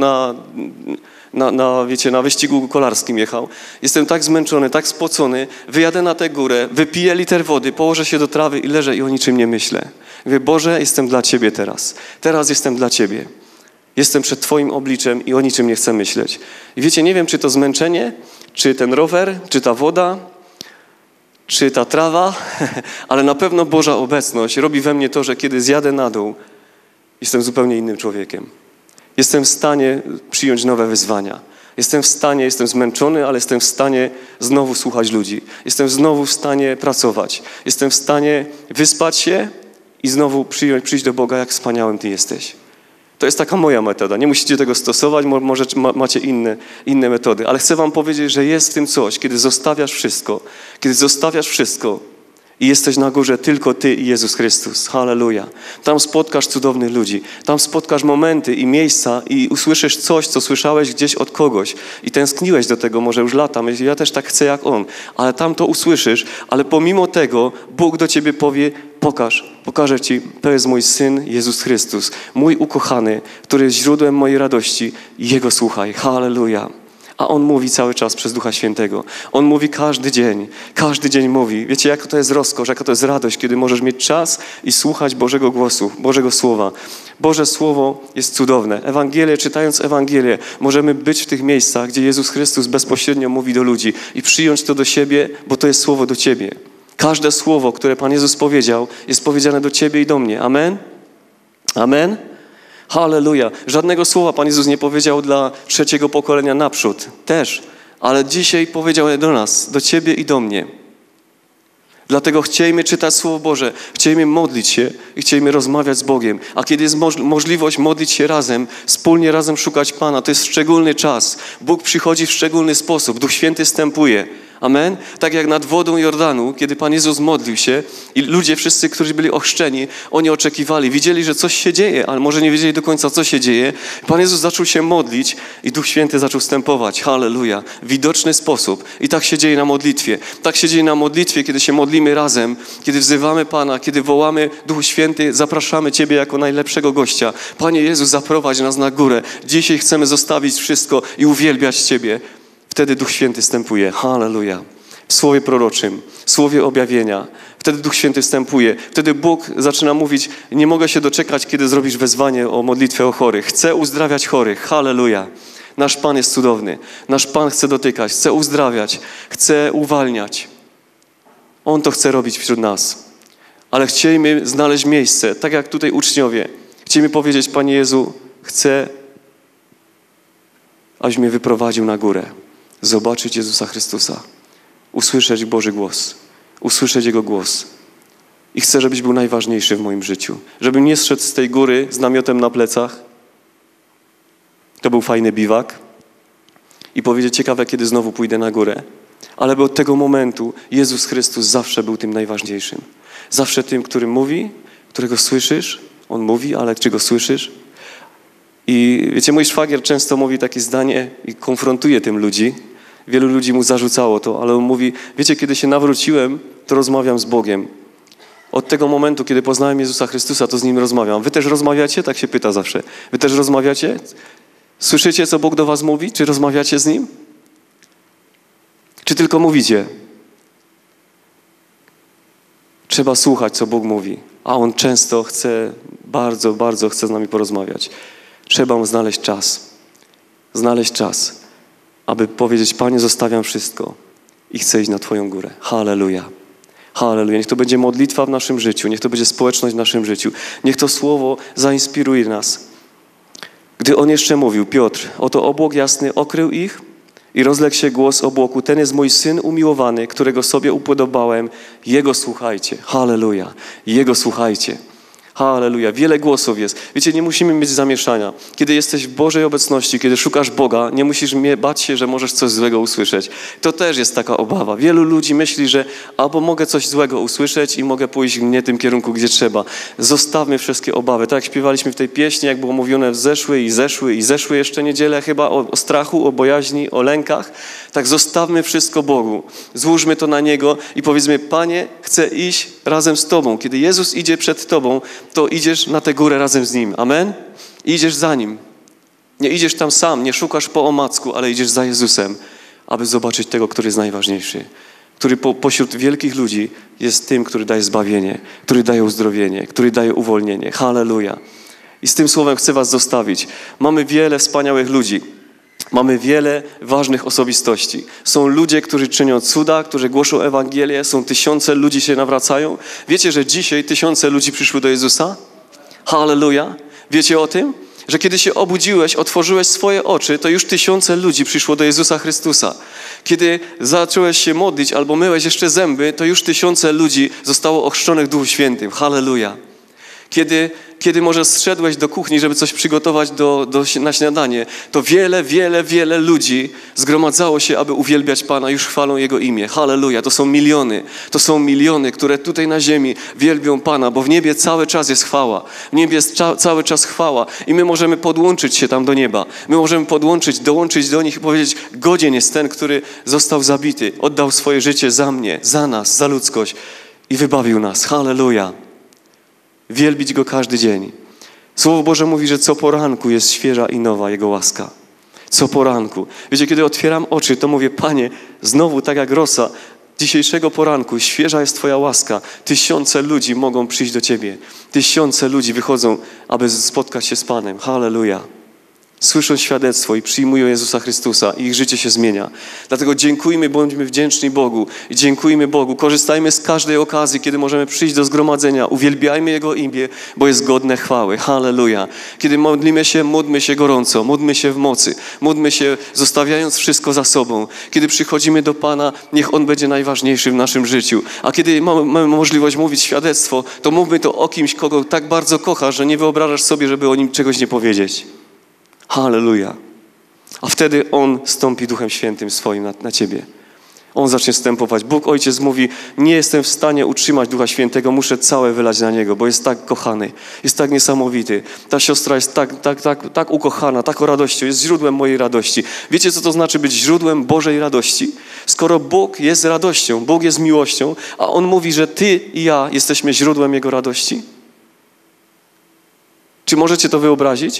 na wyścigu kolarskim jechał. Jestem tak zmęczony, tak spocony. Wyjadę na tę górę, wypiję liter wody, położę się do trawy i leżę i o niczym nie myślę. Mówię, Boże, jestem dla Ciebie teraz. Teraz jestem dla Ciebie. Jestem przed Twoim obliczem i o niczym nie chcę myśleć. I wiecie, nie wiem, czy to zmęczenie, czy ten rower, czy ta woda, czy ta trawa, ale na pewno Boża obecność robi we mnie to, że kiedy zjadę na dół, jestem zupełnie innym człowiekiem. Jestem w stanie przyjąć nowe wyzwania. Jestem zmęczony, ale jestem w stanie znowu słuchać ludzi. Jestem znowu w stanie pracować. Jestem w stanie wyspać się i znowu przyjść do Boga, jak wspaniałym Ty jesteś. To jest taka moja metoda. Nie musicie tego stosować, może macie inne metody. Ale chcę wam powiedzieć, że jest w tym coś, kiedy zostawiasz wszystko i jesteś na górze tylko Ty i Jezus Chrystus. Halleluja. Tam spotkasz cudownych ludzi. Tam spotkasz momenty i miejsca i usłyszysz coś, co słyszałeś gdzieś od kogoś i tęskniłeś do tego może już lata. Myślisz, ja też tak chcę jak On. Ale tam to usłyszysz, ale pomimo tego Bóg do ciebie powie, pokażę Ci, to jest mój Syn Jezus Chrystus, mój ukochany, który jest źródłem mojej radości i Jego słuchaj. Halleluja. A On mówi cały czas przez Ducha Świętego. On mówi każdy dzień mówi. Wiecie, jaka to jest rozkosz, jaka to jest radość, kiedy możesz mieć czas i słuchać Bożego głosu, Bożego Słowa. Boże Słowo jest cudowne. Czytając Ewangelię, możemy być w tych miejscach, gdzie Jezus Chrystus bezpośrednio mówi do ludzi i przyjąć to do siebie, bo to jest Słowo do Ciebie. Każde słowo, które Pan Jezus powiedział, jest powiedziane do Ciebie i do mnie. Amen? Amen? Halleluja. Żadnego słowa Pan Jezus nie powiedział dla trzeciego pokolenia naprzód. Też. Ale dzisiaj powiedział do nas, do Ciebie i do mnie. Dlatego chciejmy czytać Słowo Boże, chciejmy modlić się i chciejmy rozmawiać z Bogiem. A kiedy jest możliwość modlić się razem, wspólnie razem szukać Pana, to jest szczególny czas. Bóg przychodzi w szczególny sposób, Duch Święty wstępuje. Amen? Tak jak nad wodą Jordanu, kiedy Pan Jezus modlił się i ludzie wszyscy, którzy byli ochrzczeni, oni oczekiwali, widzieli, że coś się dzieje, ale może nie wiedzieli do końca, co się dzieje. Pan Jezus zaczął się modlić i Duch Święty zaczął wstępować. Halleluja. W widoczny sposób. I tak się dzieje na modlitwie. Tak się dzieje na modlitwie, kiedy się modlimy razem, kiedy wzywamy Pana, kiedy wołamy Duchu Święty, zapraszamy Ciebie jako najlepszego gościa. Panie Jezu, zaprowadź nas na górę. Dzisiaj chcemy zostawić wszystko i uwielbiać Ciebie. Wtedy Duch Święty wstępuje. Halleluja. W słowie proroczym, w słowie objawienia. Wtedy Duch Święty wstępuje. Wtedy Bóg zaczyna mówić, nie mogę się doczekać, kiedy zrobisz wezwanie o modlitwę o chorych. Chcę uzdrawiać chorych. Halleluja. Nasz Pan jest cudowny. Nasz Pan chce dotykać, chce uzdrawiać, chce uwalniać. On to chce robić wśród nas. Ale chcielibyśmy znaleźć miejsce, tak jak tutaj uczniowie. Chcielibyśmy powiedzieć, Panie Jezu, chcę, abyś mnie wyprowadził na górę. Zobaczyć Jezusa Chrystusa. Usłyszeć Boży głos. Usłyszeć Jego głos. I chcę, żebyś był najważniejszy w moim życiu. Żebym nie zszedł z tej góry z namiotem na plecach. To był fajny biwak. I powiedzieć, ciekawe, kiedy znowu pójdę na górę. Ale od tego momentu Jezus Chrystus zawsze był tym najważniejszym. Zawsze tym, który mówi, którego słyszysz. On mówi, ale czy go słyszysz? I wiecie, mój szwagier często mówi takie zdanie i konfrontuje tym ludzi. Wielu ludzi mu zarzucało to, ale on mówi, wiecie, kiedy się nawróciłem, to rozmawiam z Bogiem. Od tego momentu, kiedy poznałem Jezusa Chrystusa, to z Nim rozmawiam. Wy też rozmawiacie? Tak się pyta zawsze. Wy też rozmawiacie? Słyszycie, co Bóg do was mówi? Czy rozmawiacie z Nim? Czy tylko mówicie? Trzeba słuchać, co Bóg mówi. A On często chce, bardzo, bardzo chce z nami porozmawiać. Trzeba Mu znaleźć czas. Znaleźć czas, aby powiedzieć, Panie, zostawiam wszystko i chcę iść na Twoją górę. Halleluja. Halleluja. Niech to będzie modlitwa w naszym życiu. Niech to będzie społeczność w naszym życiu. Niech to słowo zainspiruje nas. Gdy On jeszcze mówił, Piotr, oto obłok jasny okrył ich i rozległ się głos obłoku. Ten jest mój Syn umiłowany, którego sobie upodobałem. Jego słuchajcie. Halleluja. Jego słuchajcie. Halleluja. Wiele głosów jest. Wiecie, nie musimy mieć zamieszania. Kiedy jesteś w Bożej obecności, kiedy szukasz Boga, nie musisz bać się, że możesz coś złego usłyszeć. To też jest taka obawa. Wielu ludzi myśli, że albo mogę coś złego usłyszeć i mogę pójść w nie tym kierunku, gdzie trzeba. Zostawmy wszystkie obawy. Tak jak śpiewaliśmy w tej pieśni, jak było mówione, zeszły jeszcze niedzielę chyba o strachu, o bojaźni, o lękach. Tak zostawmy wszystko Bogu. Złóżmy to na Niego i powiedzmy, Panie, chcę iść razem z Tobą. Kiedy Jezus idzie przed Tobą, to idziesz na tę górę razem z Nim. Amen? I idziesz za Nim. Nie idziesz tam sam, nie szukasz po omacku, ale idziesz za Jezusem, aby zobaczyć tego, który jest najważniejszy. Który pośród wielkich ludzi jest tym, który daje zbawienie, który daje uzdrowienie, który daje uwolnienie. Halleluja. I z tym słowem chcę was zostawić. Mamy wiele wspaniałych ludzi. Mamy wiele ważnych osobistości. Są ludzie, którzy czynią cuda, którzy głoszą Ewangelię. Są tysiące ludzi się nawracają. Wiecie, że dzisiaj tysiące ludzi przyszły do Jezusa? Halleluja. Wiecie o tym? Że kiedy się obudziłeś, otworzyłeś swoje oczy, to już tysiące ludzi przyszło do Jezusa Chrystusa. Kiedy zacząłeś się modlić albo myłeś jeszcze zęby, to już tysiące ludzi zostało ochrzczonych Duchu Świętym. Halleluja. Kiedy może zszedłeś do kuchni, żeby coś przygotować na śniadanie, to wiele ludzi zgromadzało się, aby uwielbiać Pana, już chwalą Jego imię. Halleluja, to są miliony, które tutaj na ziemi wielbią Pana, bo w niebie cały czas jest chwała. W niebie jest cały czas chwała i my możemy podłączyć się tam do nieba. My możemy dołączyć do nich i powiedzieć, godzien jest ten, który został zabity, oddał swoje życie za mnie, za nas, za ludzkość i wybawił nas. Halleluja. Wielbić Go każdy dzień. Słowo Boże mówi, że co poranku jest świeża i nowa Jego łaska. Co poranku. Wiecie, kiedy otwieram oczy, to mówię, Panie, znowu tak jak rosa, dzisiejszego poranku świeża jest Twoja łaska. Tysiące ludzi mogą przyjść do Ciebie. Tysiące ludzi wychodzą, aby spotkać się z Panem. Halleluja. Słyszą świadectwo i przyjmują Jezusa Chrystusa i ich życie się zmienia. Dlatego dziękujmy, bądźmy wdzięczni Bogu i dziękujmy Bogu. Korzystajmy z każdej okazji, kiedy możemy przyjść do zgromadzenia. Uwielbiajmy Jego imię, bo jest godne chwały. Halleluja. Kiedy modlimy się, módlmy się gorąco, módlmy się w mocy, módlmy się zostawiając wszystko za sobą. Kiedy przychodzimy do Pana, niech On będzie najważniejszy w naszym życiu. A kiedy mamy możliwość mówić świadectwo, to mówmy to o kimś, kogo tak bardzo kochasz, że nie wyobrażasz sobie, żeby o nim czegoś nie powiedzieć. Halleluja. A wtedy On stąpi Duchem Świętym swoim na ciebie. On zacznie wstępować. Bóg Ojciec mówi, nie jestem w stanie utrzymać Ducha Świętego, muszę całe wylać na Niego, bo jest tak kochany, jest tak niesamowity. Ta siostra jest tak ukochana, taką radością, jest źródłem mojej radości. Wiecie, co to znaczy być źródłem Bożej radości? Skoro Bóg jest radością, Bóg jest miłością, a On mówi, że ty i ja jesteśmy źródłem Jego radości? Czy możecie to wyobrazić?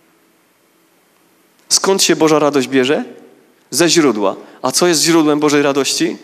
Skąd się Boża radość bierze? Ze źródła. A co jest źródłem Bożej radości?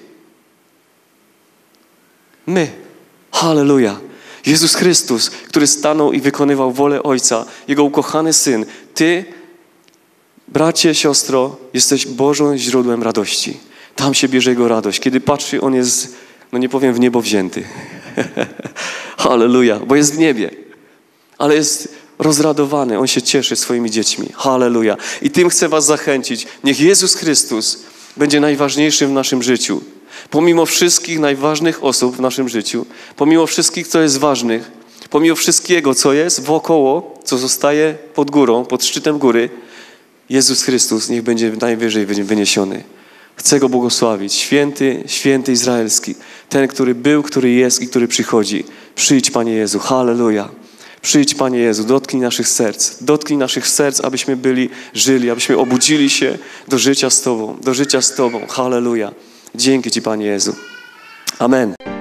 My. Halleluja. Jezus Chrystus, który stanął i wykonywał wolę Ojca, Jego ukochany Syn. Ty, bracie, siostro, jesteś Bożym źródłem radości. Tam się bierze Jego radość. Kiedy patrzy, On jest, nie powiem w niebo wzięty. Halleluja. Bo jest w niebie. Ale jest rozradowany. On się cieszy swoimi dziećmi. Halleluja. I tym chcę was zachęcić. Niech Jezus Chrystus będzie najważniejszym w naszym życiu. Pomimo wszystkich najważnych osób w naszym życiu, pomimo wszystkich, co jest ważnych, pomimo wszystkiego, co jest wokoło, co zostaje pod górą, pod szczytem góry, Jezus Chrystus niech będzie najwyżej wyniesiony. Chcę Go błogosławić. Święty, święty Izraelski. Ten, który był, który jest i który przychodzi. Przyjdź, Panie Jezu. Halleluja. Przyjdź, Panie Jezu. Dotknij naszych serc. Dotknij naszych serc, abyśmy żyli, abyśmy obudzili się do życia z Tobą. Do życia z Tobą. Halleluja. Dzięki Ci, Panie Jezu. Amen.